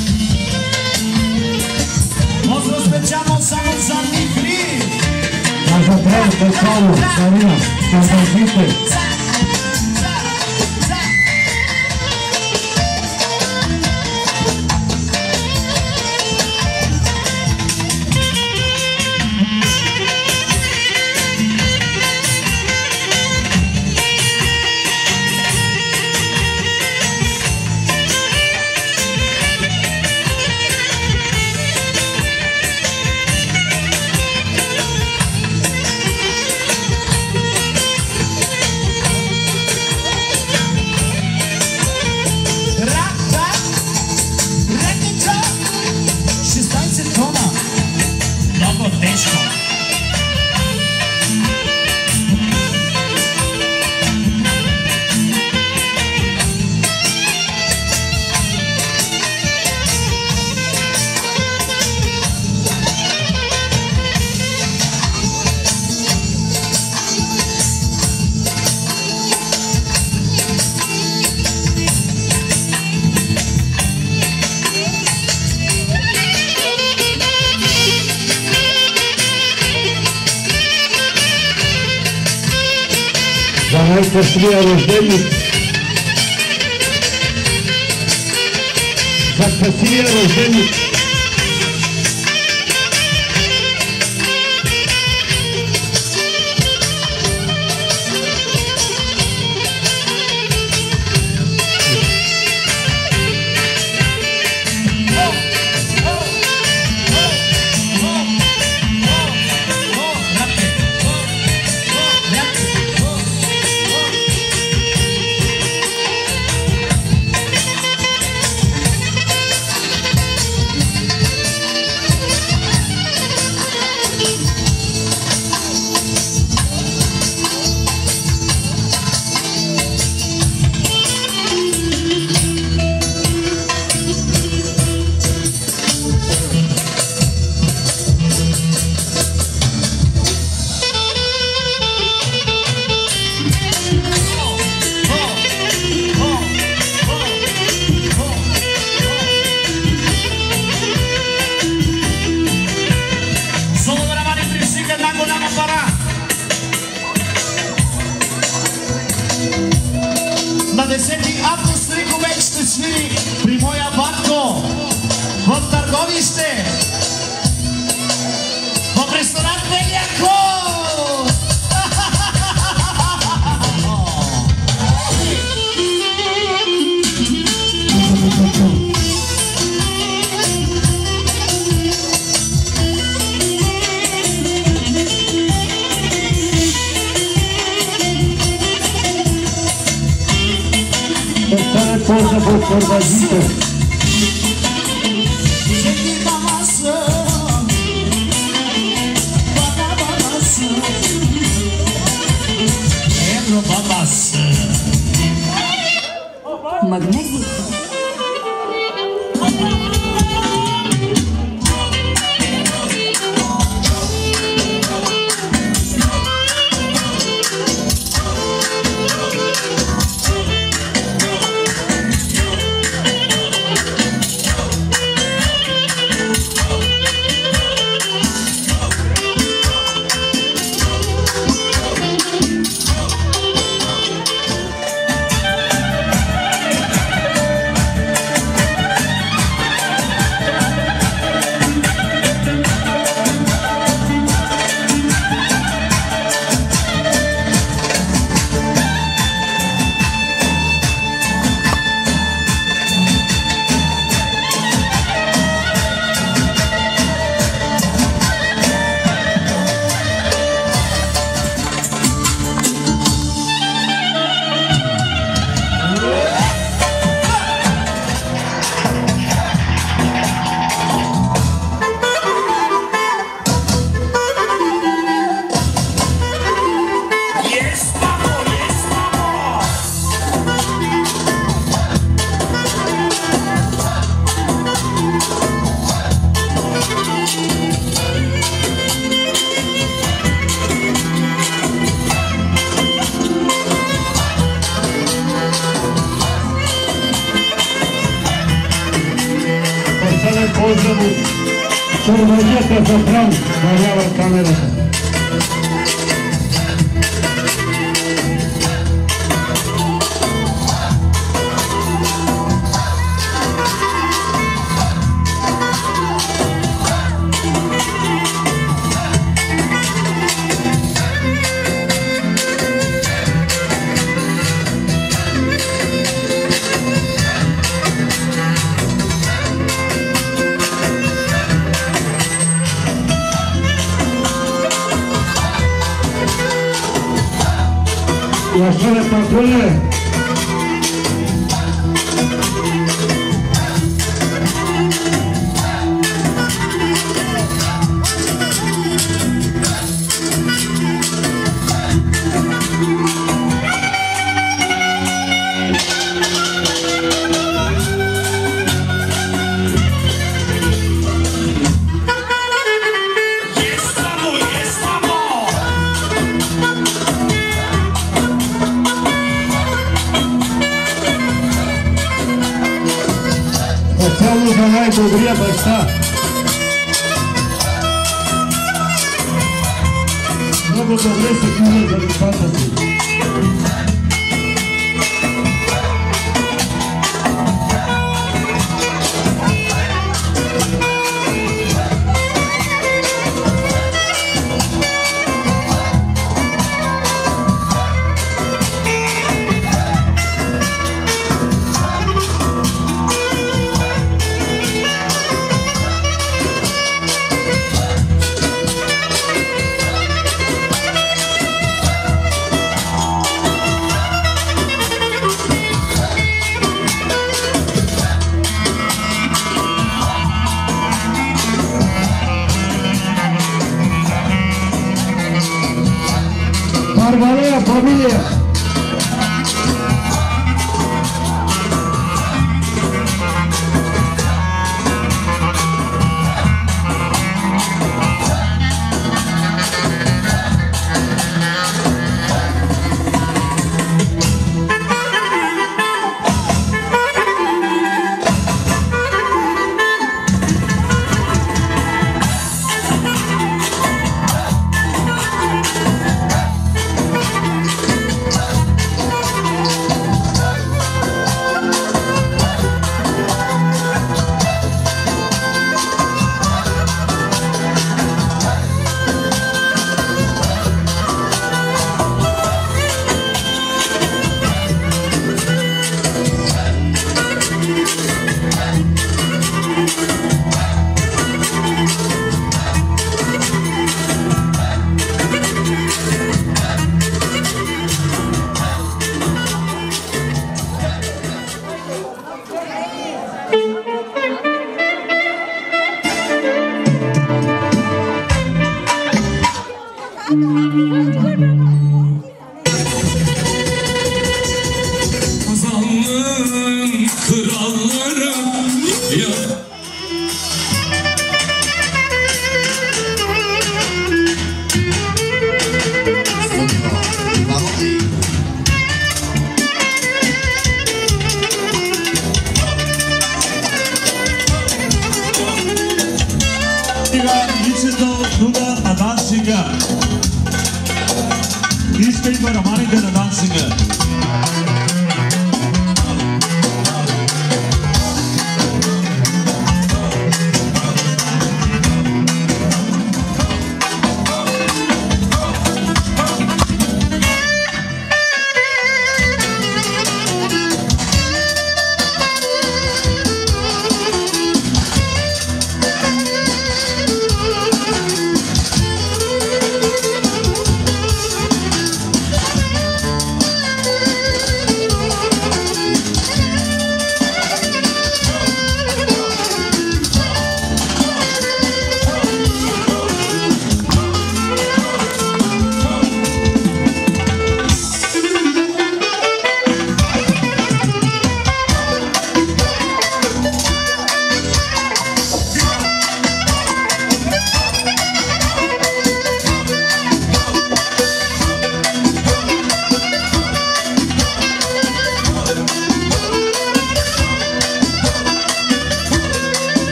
Поздрав специално само за Михри. А за прави специално дарина. Чорбаджите. За най-красивия рожденик, за красивия рожденик. На 10 август Риковеч ще свири при моя батко в Търговище, в ресторант Белия кот. Стане полза по чорбаджите. Магнези. може му чорвањето за прам горјава камерата. Јашчеве патруле. Само за најдобрија башта. Много добре се чува за лицата си. Барбалеја фамилија. Newspaper Romanica na Danziger.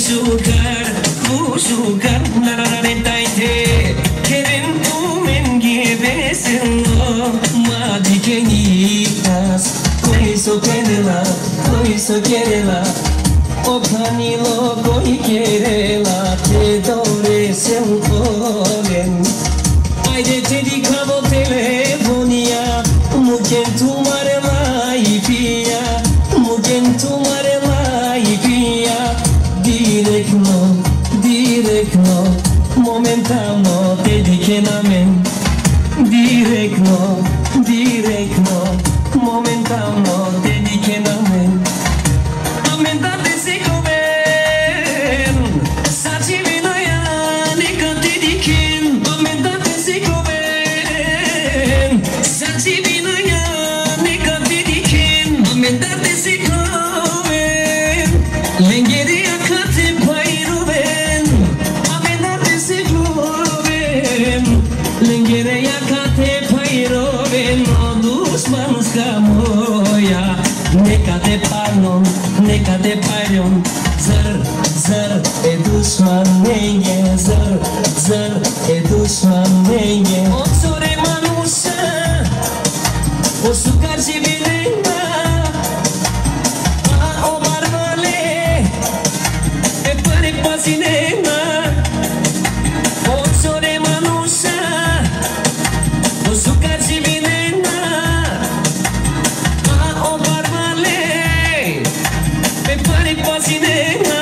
Busukar, nararentaite, queren tu mengi beselo, madi kenitas, koiso querela, o canilo koi querela, te dore sentoren. Aide te dicavo telefonia, mugen tu marela ipia, mugen tu marela ipia, Direcno, momentalno, dedichenamen. Direcno, momentalno, dedichenamen. Amendate se coven, saci vinoia, neca dedichen. Amendate se coven, saci vinoia, neca dedichen. Amendate se coven, lengeri akate pairuven. Amendate se coven, lengeri akate pairuven. Odus manuska moya, neca de panon, neca de pairon. Zar, edusman neye, zar, edusman neye. Otsore manusa, o sukar zibilenga. O barbale, e pare pasinema. Otsore manusa, o sukar zibilenga. O barbale, e pare pasinema.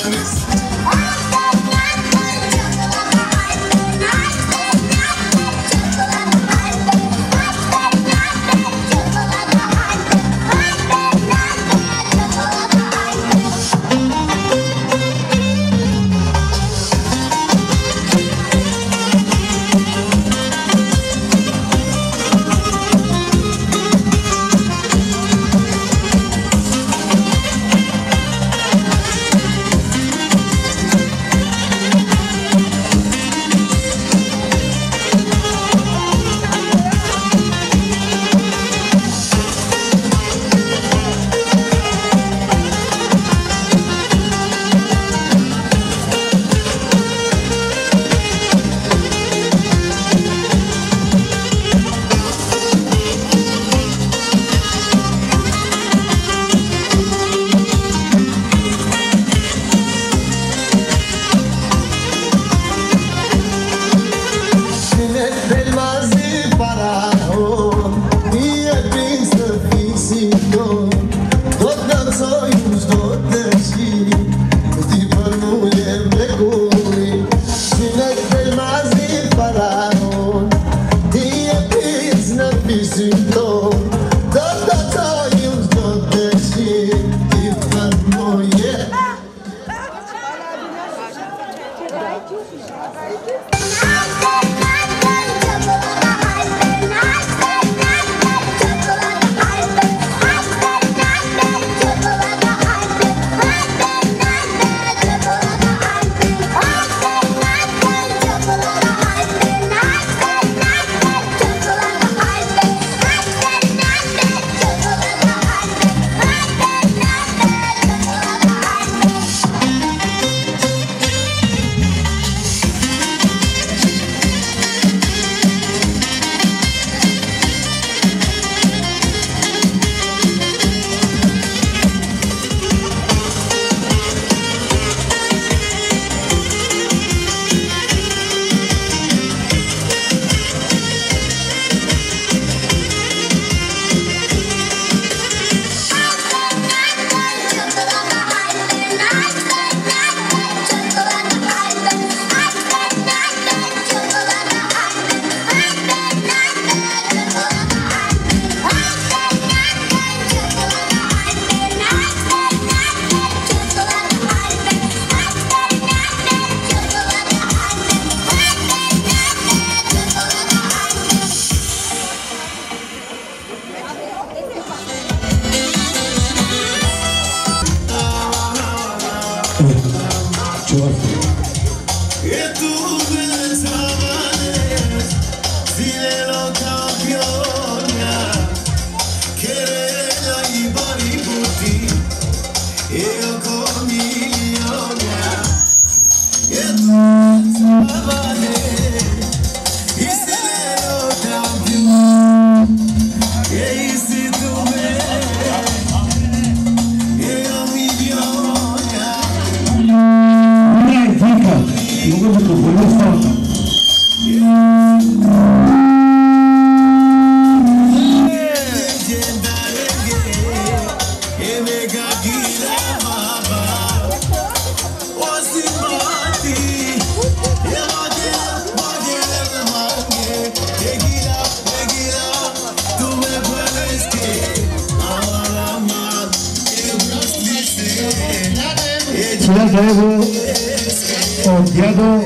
Odiado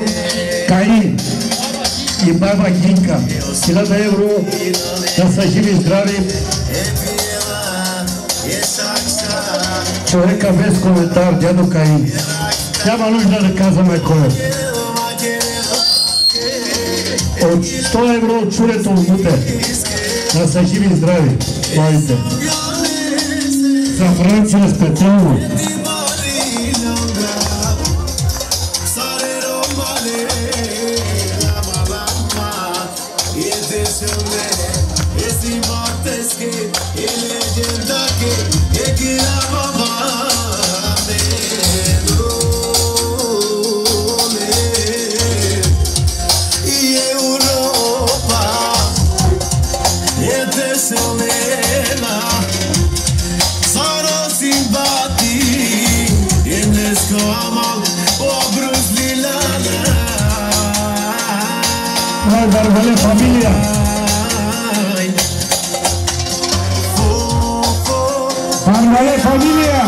Cain i baba Ginka. 1000 euro da să živi zdravi. Човека без коментар, дядо Каин. Няма нужда да казваме кой е. От 100 евро от чурето от Муте. Да са живи здрави, моите. За Франция специално. I'm Hai, Barbale, familia! Barbale, familia!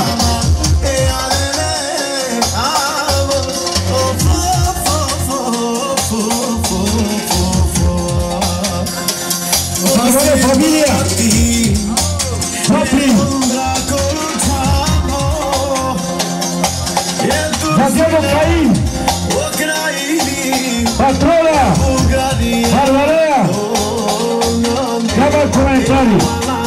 Barbale, familia! Oprim! Facem Cain! Patrola! Barbarea! Cava comentarii!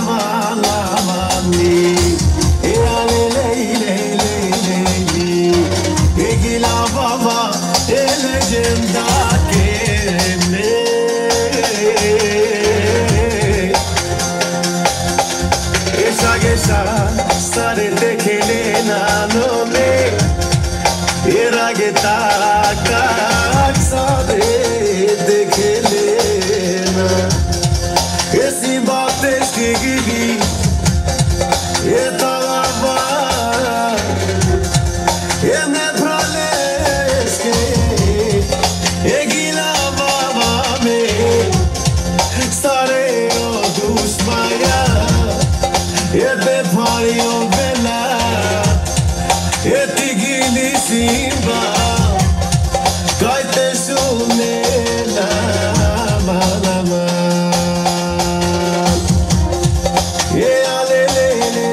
Stare de Helena no me era geta casa de Helena esse bate esquigi e tava e me praleske e gila baba me stare o dusmaya e be pario bela e tigili simba kaite sune la malama e ale le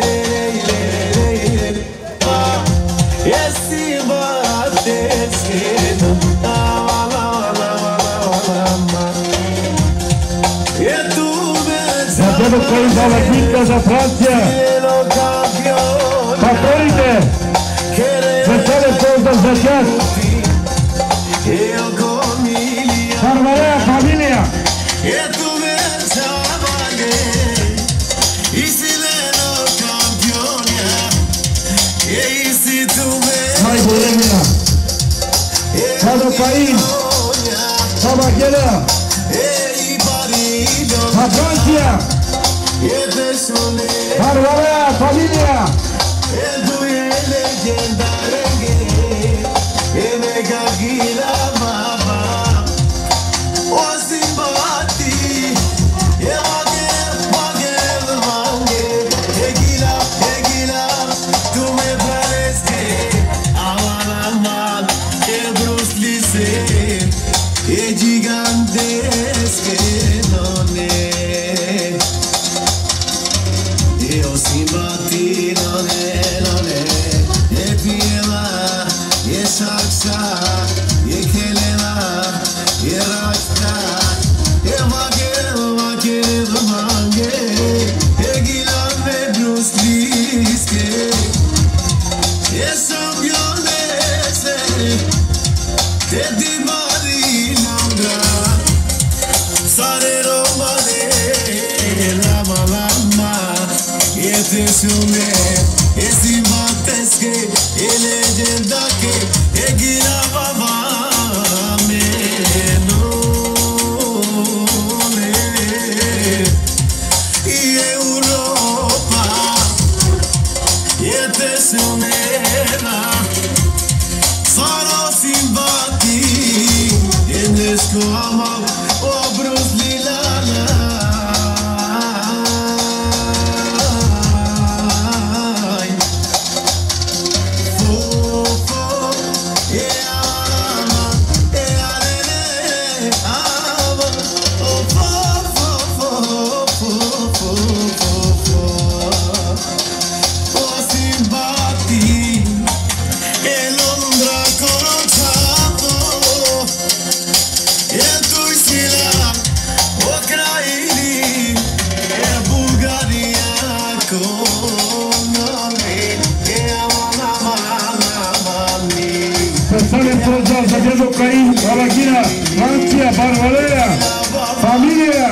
e simba deskedo e tu Facem Cain de la Quinta de Franța! Patorite! Fecele toți de zăceat! Barbarea, familia! Hai, Bulemina! Cado Cain! Sabachela! La Francia! Barbarea, familia! E gigantesche donne io si batti non è e pieva e saksa e kelema e rasta e magere mange e gilame brusliske e sabbionese e di marinandra sare romane lama lama e te sume e si battesche e leggenda che e girava me Europa e te sumera farò simpati e nesco ama o bruslilana Facem Cain, Alachina, Francia, Barbarea, familia!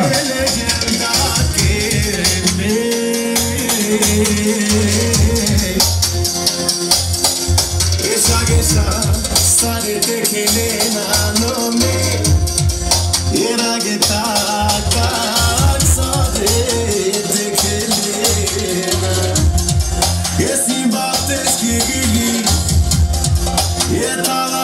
Esa stare de Helena no me era geta casa de Helena e si batte schigli e tava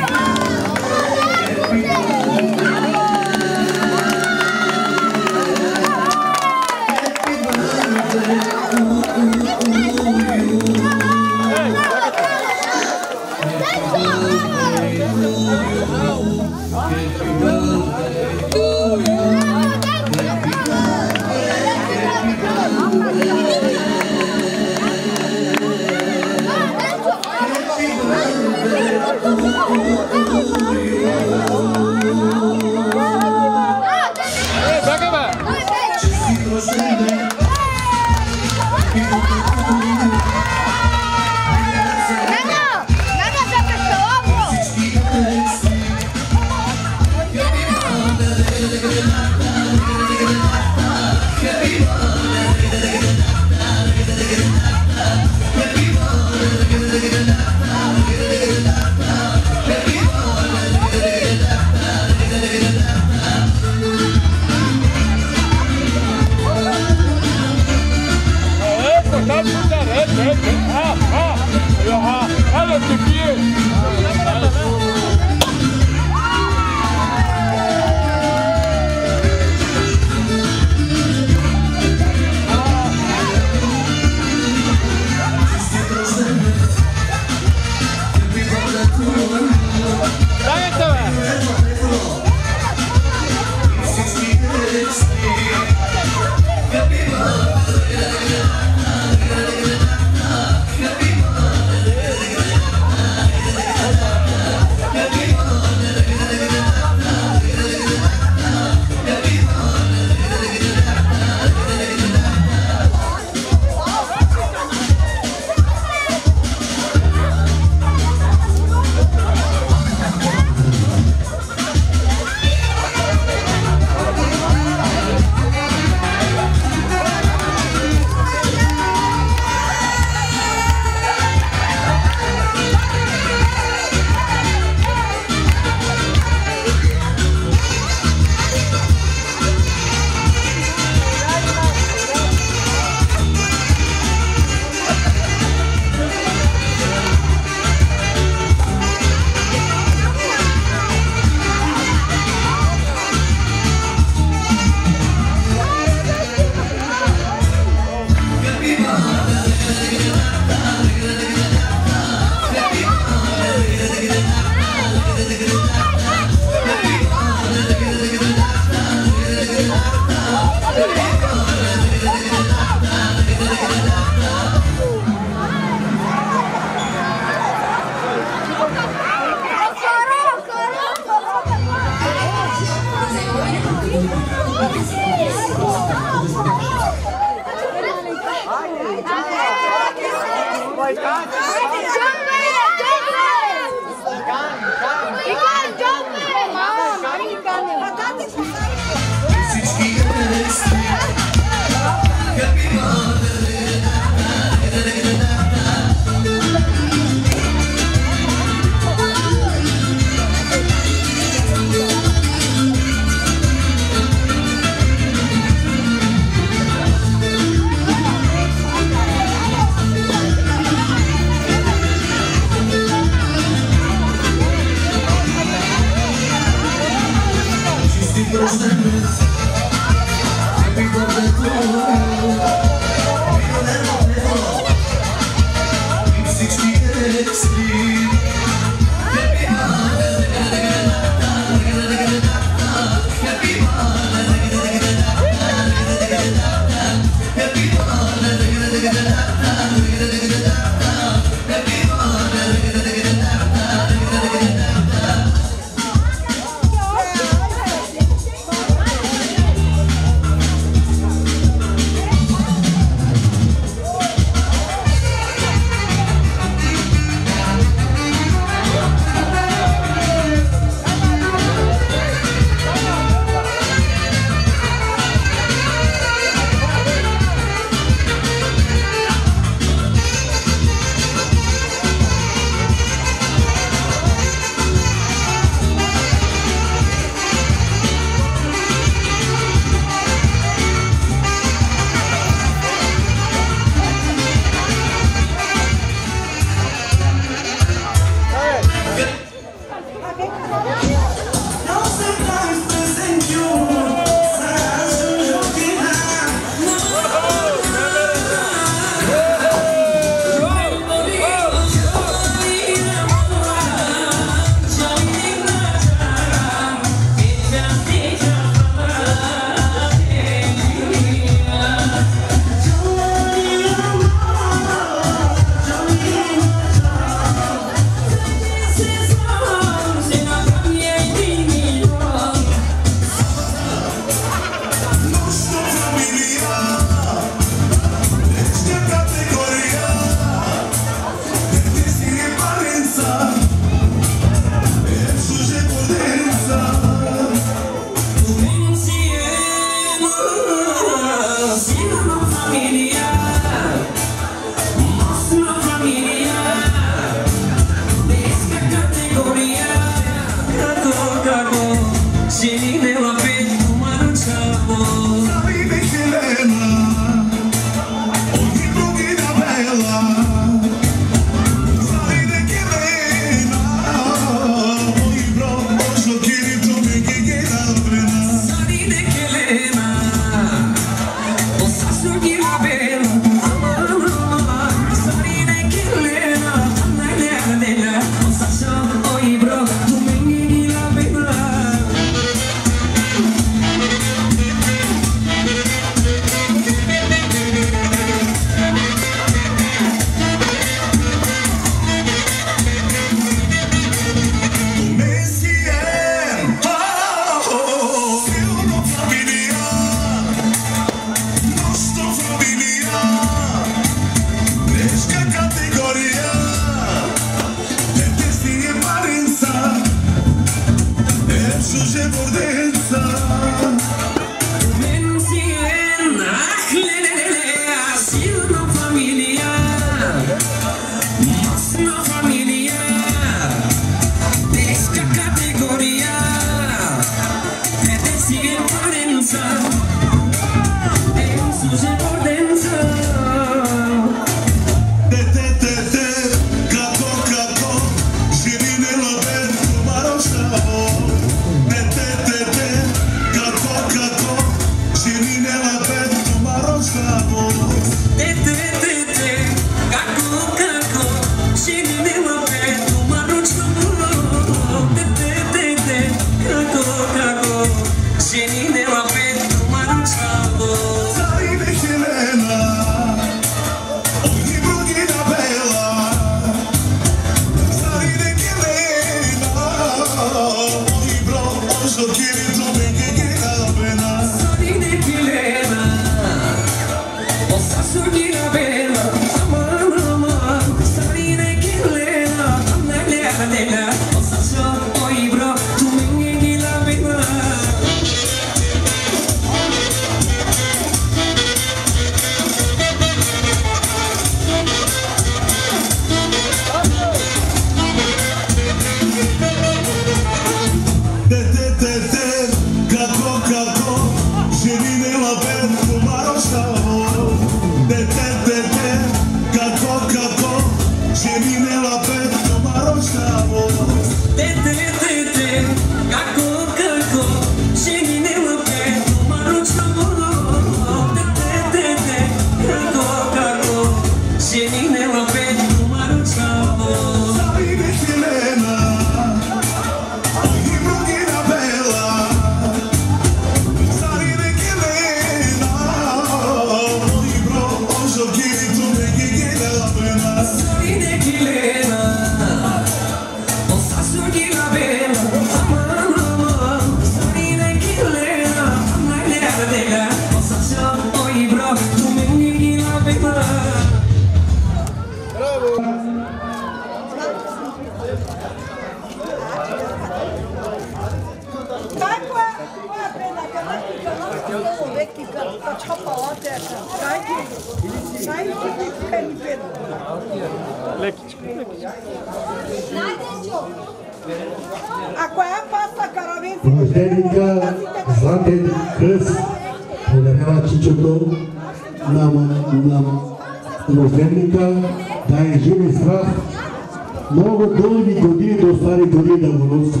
Roždenika, Zlaten Krst, podarjava Čičotov, nam Roždenika, da je živi zdrav, mnogo dolgih godin do starih godin da bo nosil.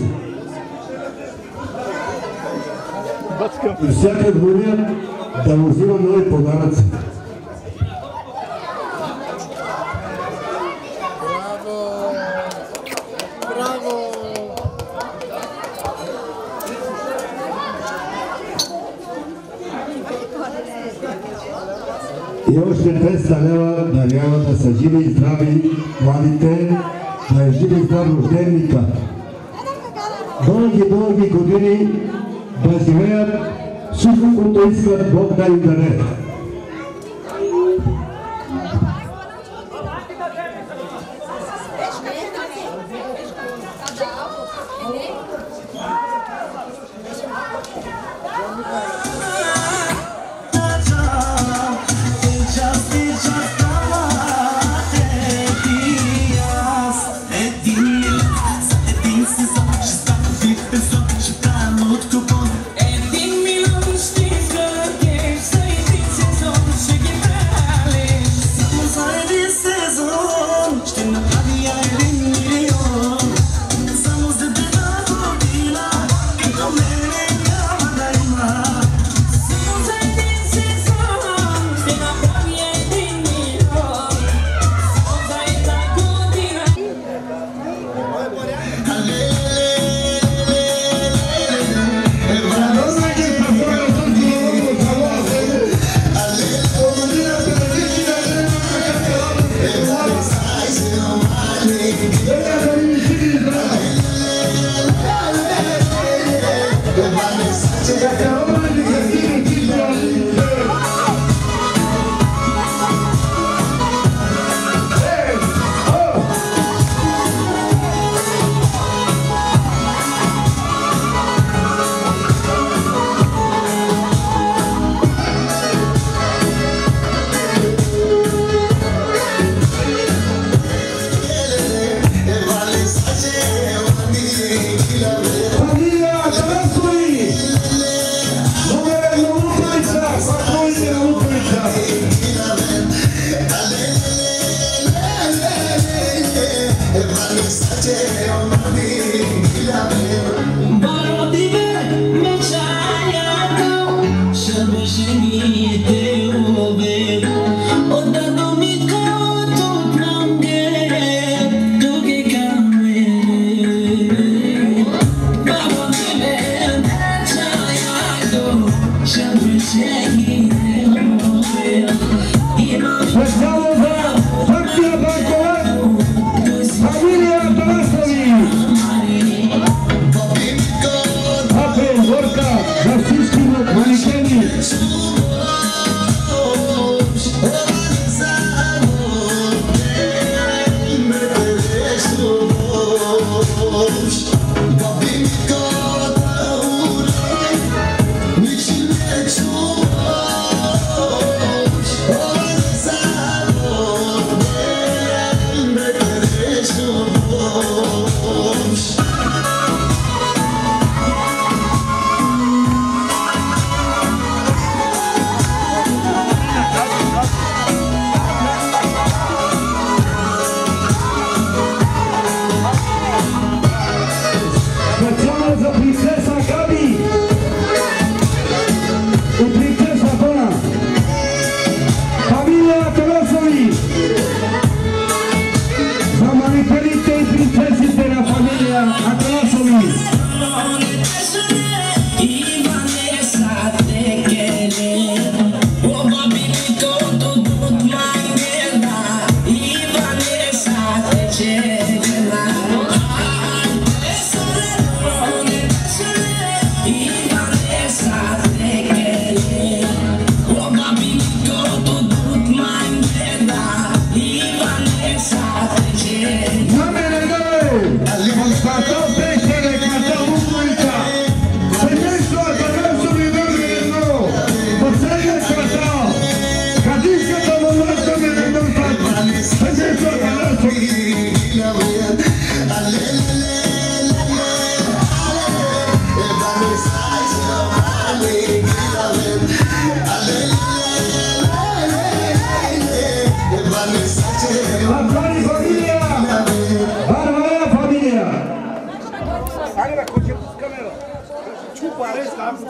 In vsakrat govorim, da vzimam novi podarec. I oще 200 лева дарява да са живи и здрави младите, да е живи и здрав рожденника. Дълги години да живеят всичко, което искат Бог да им даде.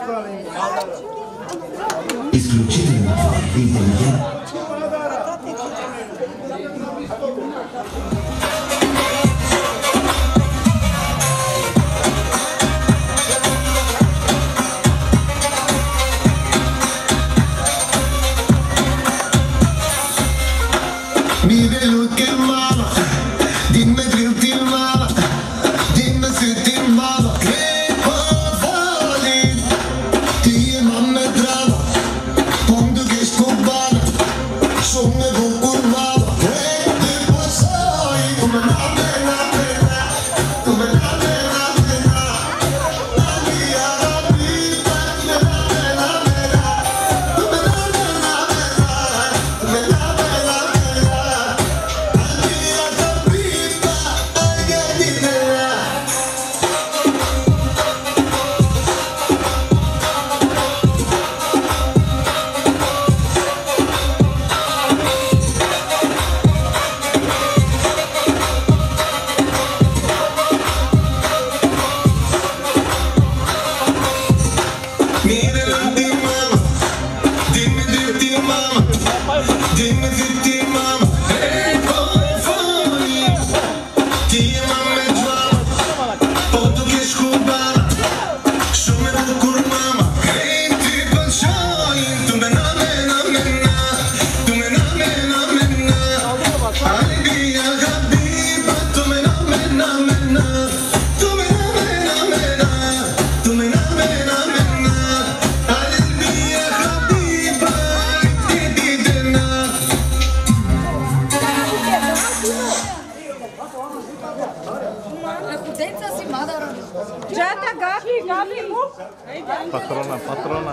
Исключително интеллигент. Mire lo que mama, dime guilty mama, dime city mama, che favori, ti mamma drama, quando che scobana, sono con mama, e ti passai come la pena, come la pena, la mia vita, come la pena, come la pena, come la Giata, Gabi, mu? Patrona.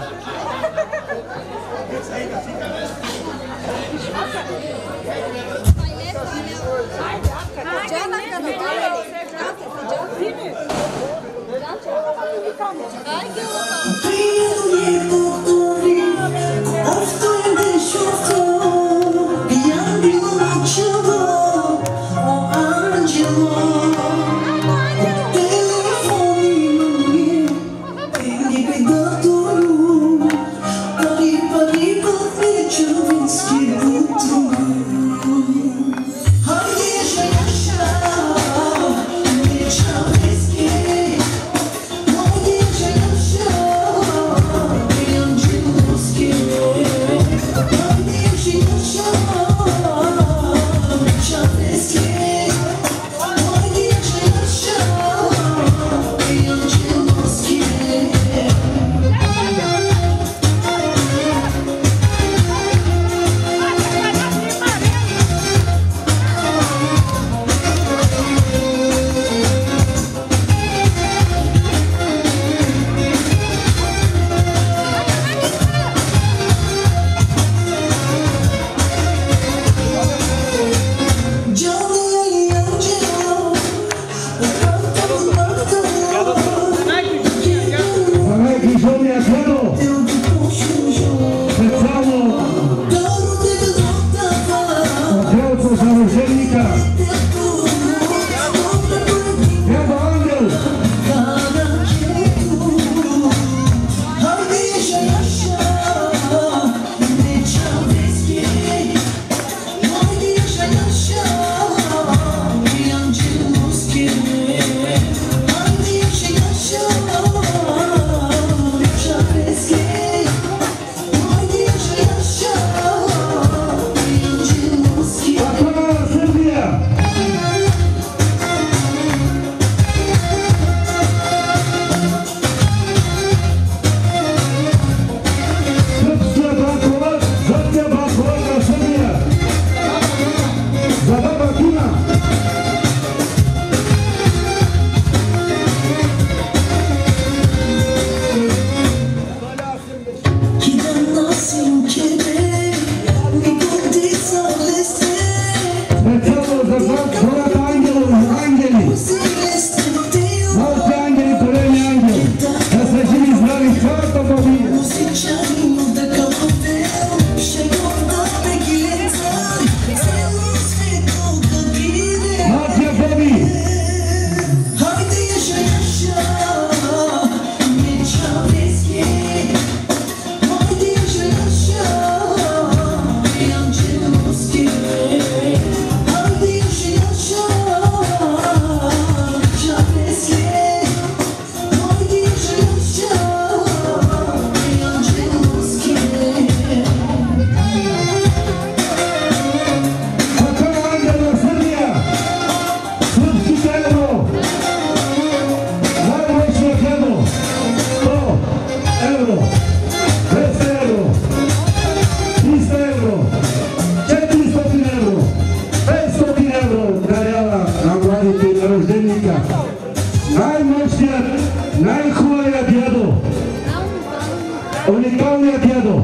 Diado?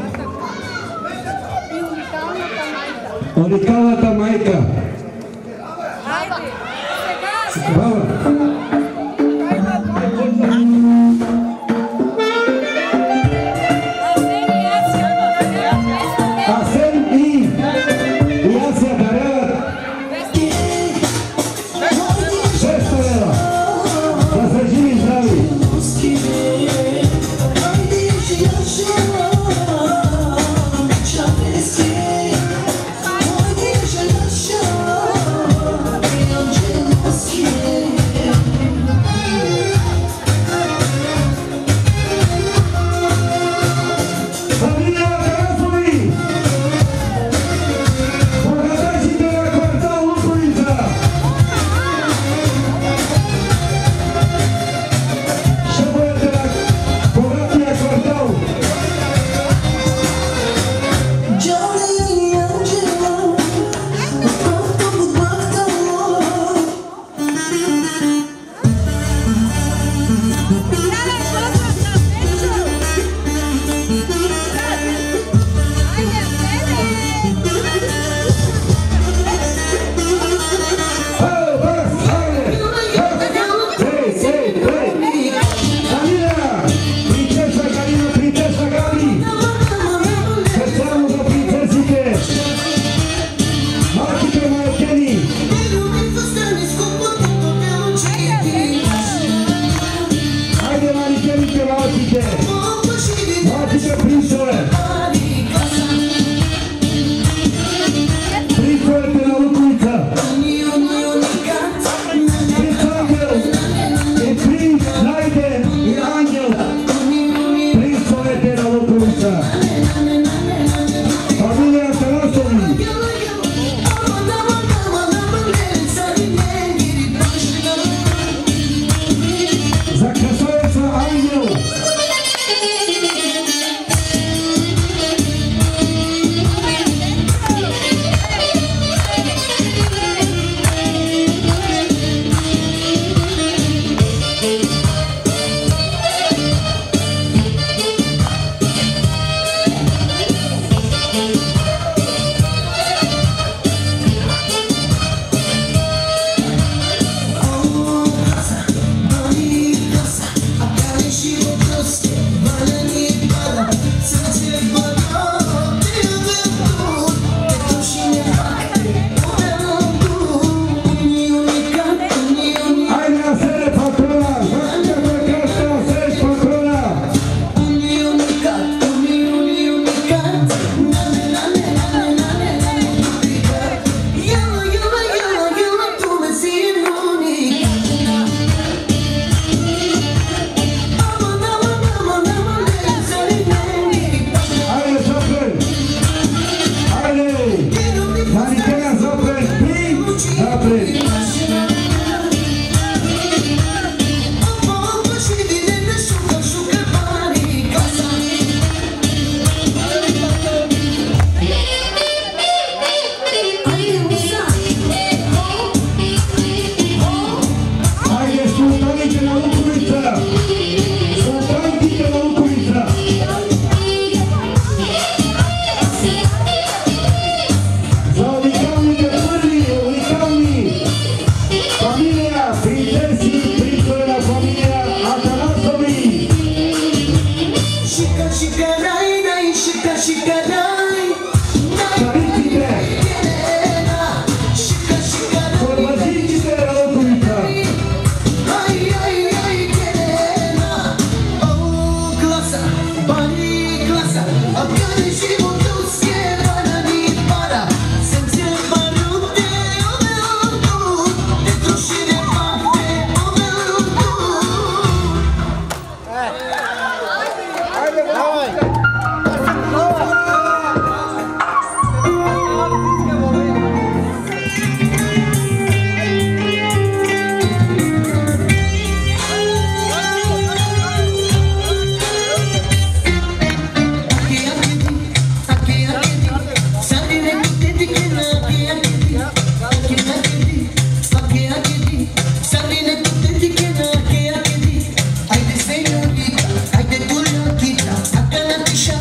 Unicalната майка. Баба. Асен и Яся даряват 600 лева. Да са живи и здрави.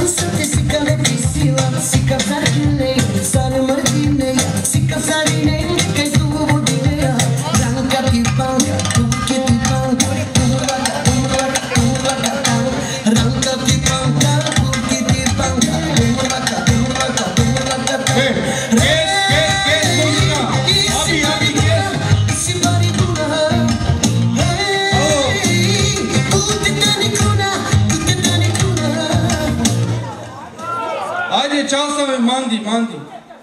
Mandi.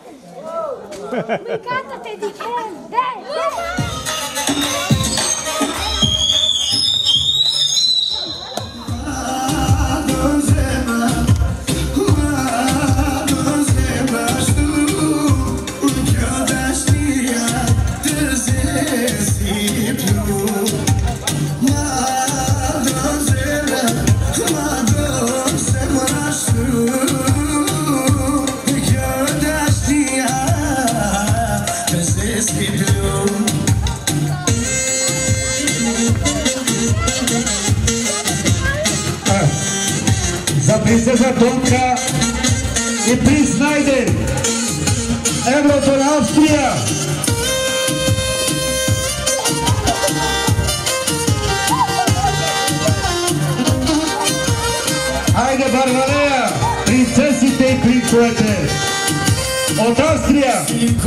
Canta-te di Ken, dai. Za princeza Tonka i princ Najden, Euroton Austrija. Ajde Barbalea, princesite i princuete od Austrija.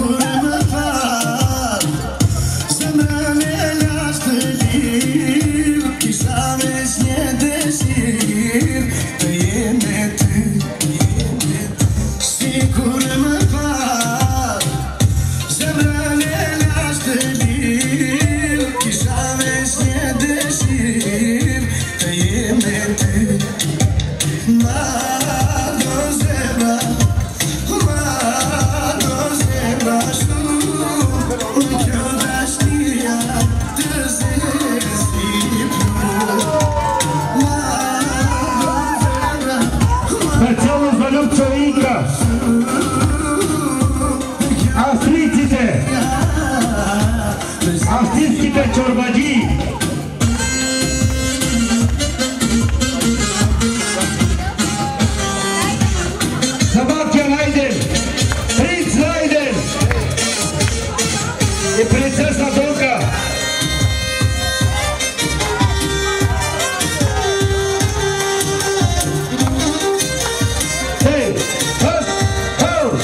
Австрийските чорбаджи. Sebastian Najden, Prinz Najden i princesa Tonka. Hey, first, go!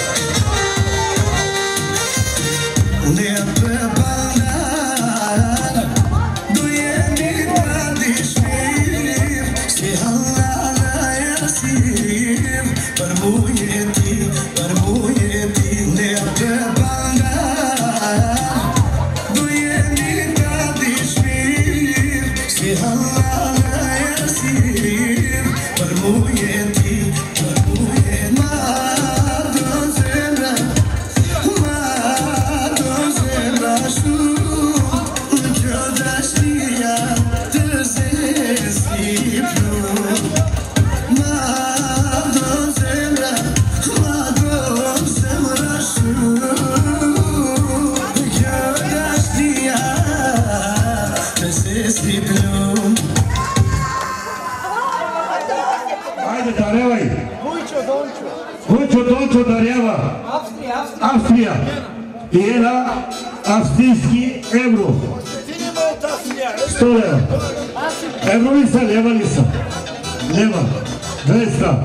Ajde, darevaj. Vujčo Dončo darjava. Австрия. Виена, австрийски евро. 100 лева. Евро ли са, лева ли са? Лева. 200.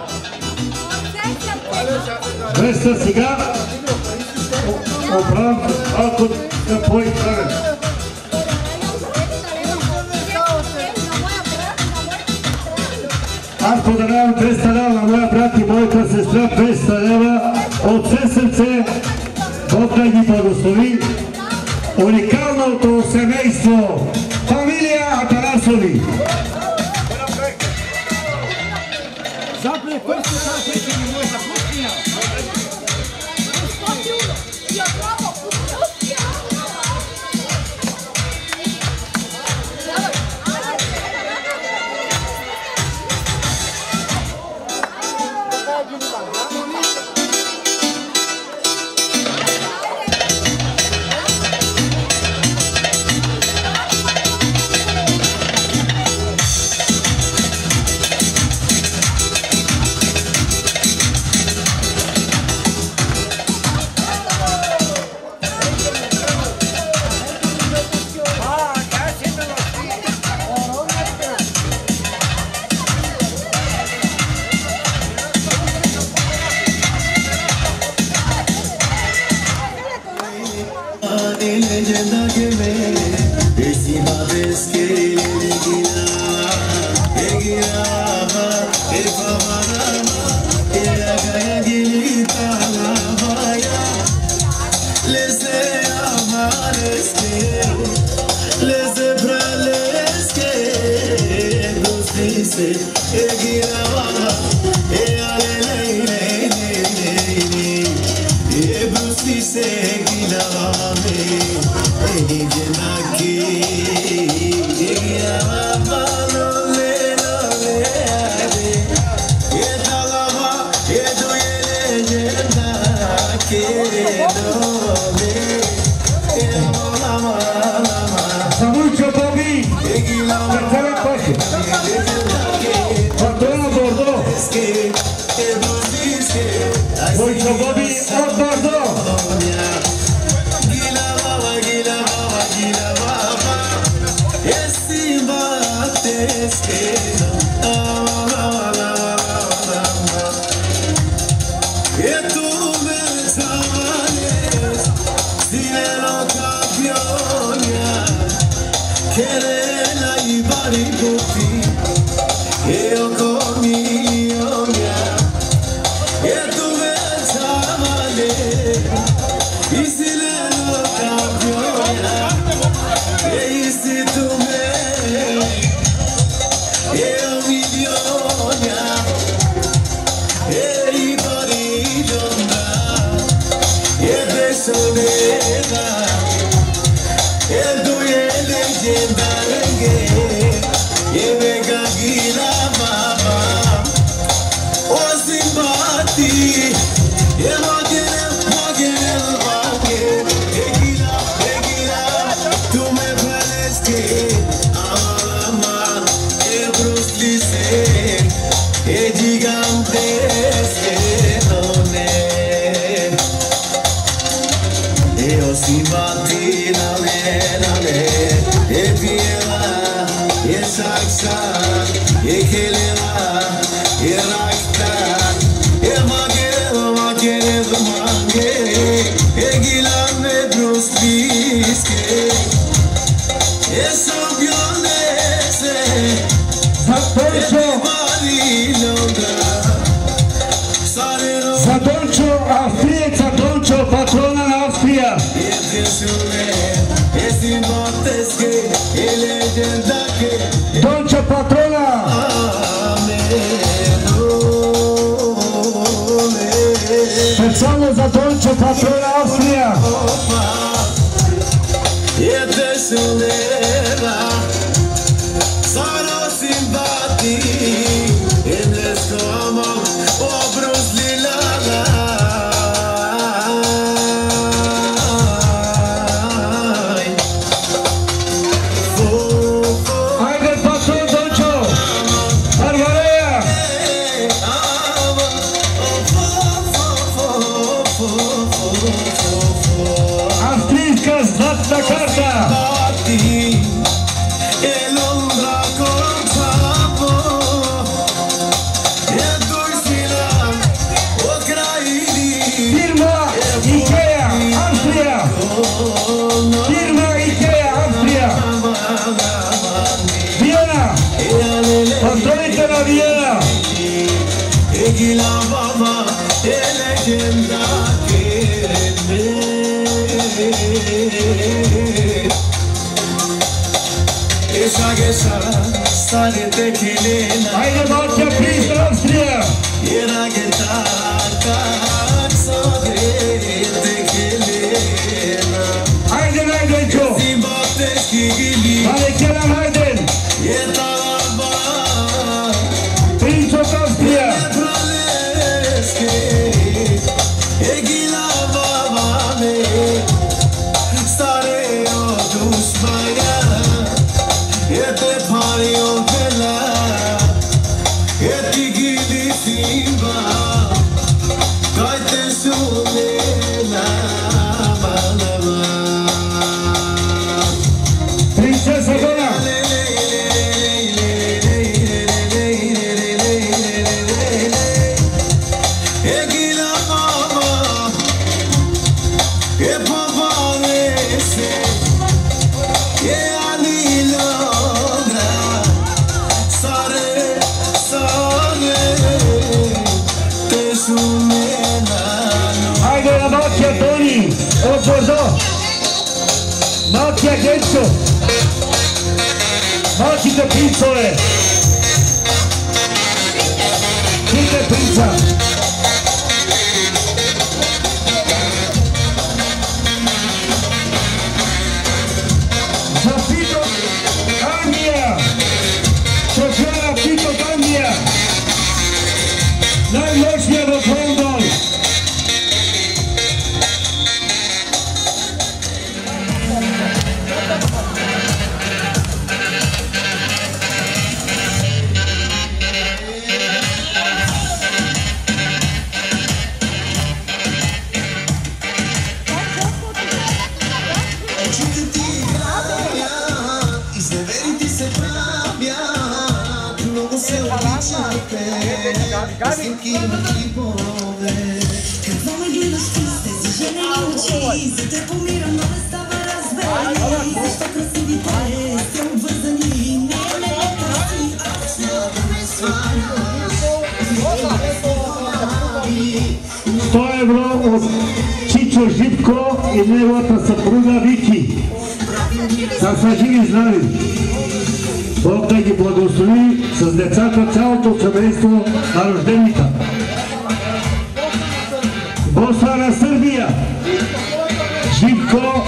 200 сега. Оправам, ако е по-правен. Аз подарявам 200 лева на моя брат и моята сестра, 200 лева от все сърце. Бог да ги благослови. Уникалното семейство, фамилия Атанасови. Dolce Bobby od Bordeaux. Gila baba, gila baba, gila baba. Estima tesqueno. E tu me sabes, dinero campiona. Querela y baricuti. Io comia. E tu me sabes, y si le lo campiona. E si tu me, io mi biogna. E i barillona. E besolena. E tu e leggenda lenghe. E mega gila mama. O simpati. E magere. E gila. Tu me parles que ama. E Bruce Lee se. E gigantesche donne. E o simpati nale. E piela. E saksa. E kelera. E rakta. E magere. E gila me Bruce Lee che. E sobionese. Zadoncio Austria, Zadoncio patrona în Austria. Doncio patrona. Facciamo Zadoncio patrona Austria. Sarò simpati e l'escomo o Bruce Lee la. Hai del patron Doncio. Margarea. Австрийская знатная карта. Firma Ikea, Austria. Viena. Patronite la Viena. E gila baba, e leggenda che me. Esa stare tequilena. Haide Marcia Prince Austria. Era che cazzo de tequilena. Haide Joe. Zimbabwe schigili. Vale chiara Haiden. E talaba. Prince of Austria. E gila baba me. Stare o dusmaya. E te pari o bella. E ti gili simba. Kai te sumela. Princesa Dona. E gila baba. E papa rese. E anilona. Sare. Te sumela. Haide la Macchia Toni o Bordeaux. Macchia Ghenzo. Macchia Pinzole. Kinde Pinza. Zapito Gambia. Sofia Pito Gambia. Najmocniej do London. €100 от Чичо Живко и неговата съпруга Вики. Са живи и здрави. Бог да ги благослови с децата, цялото семейство на рожденика. Боса на Сърбия, Живко.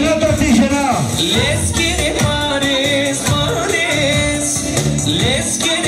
Let's get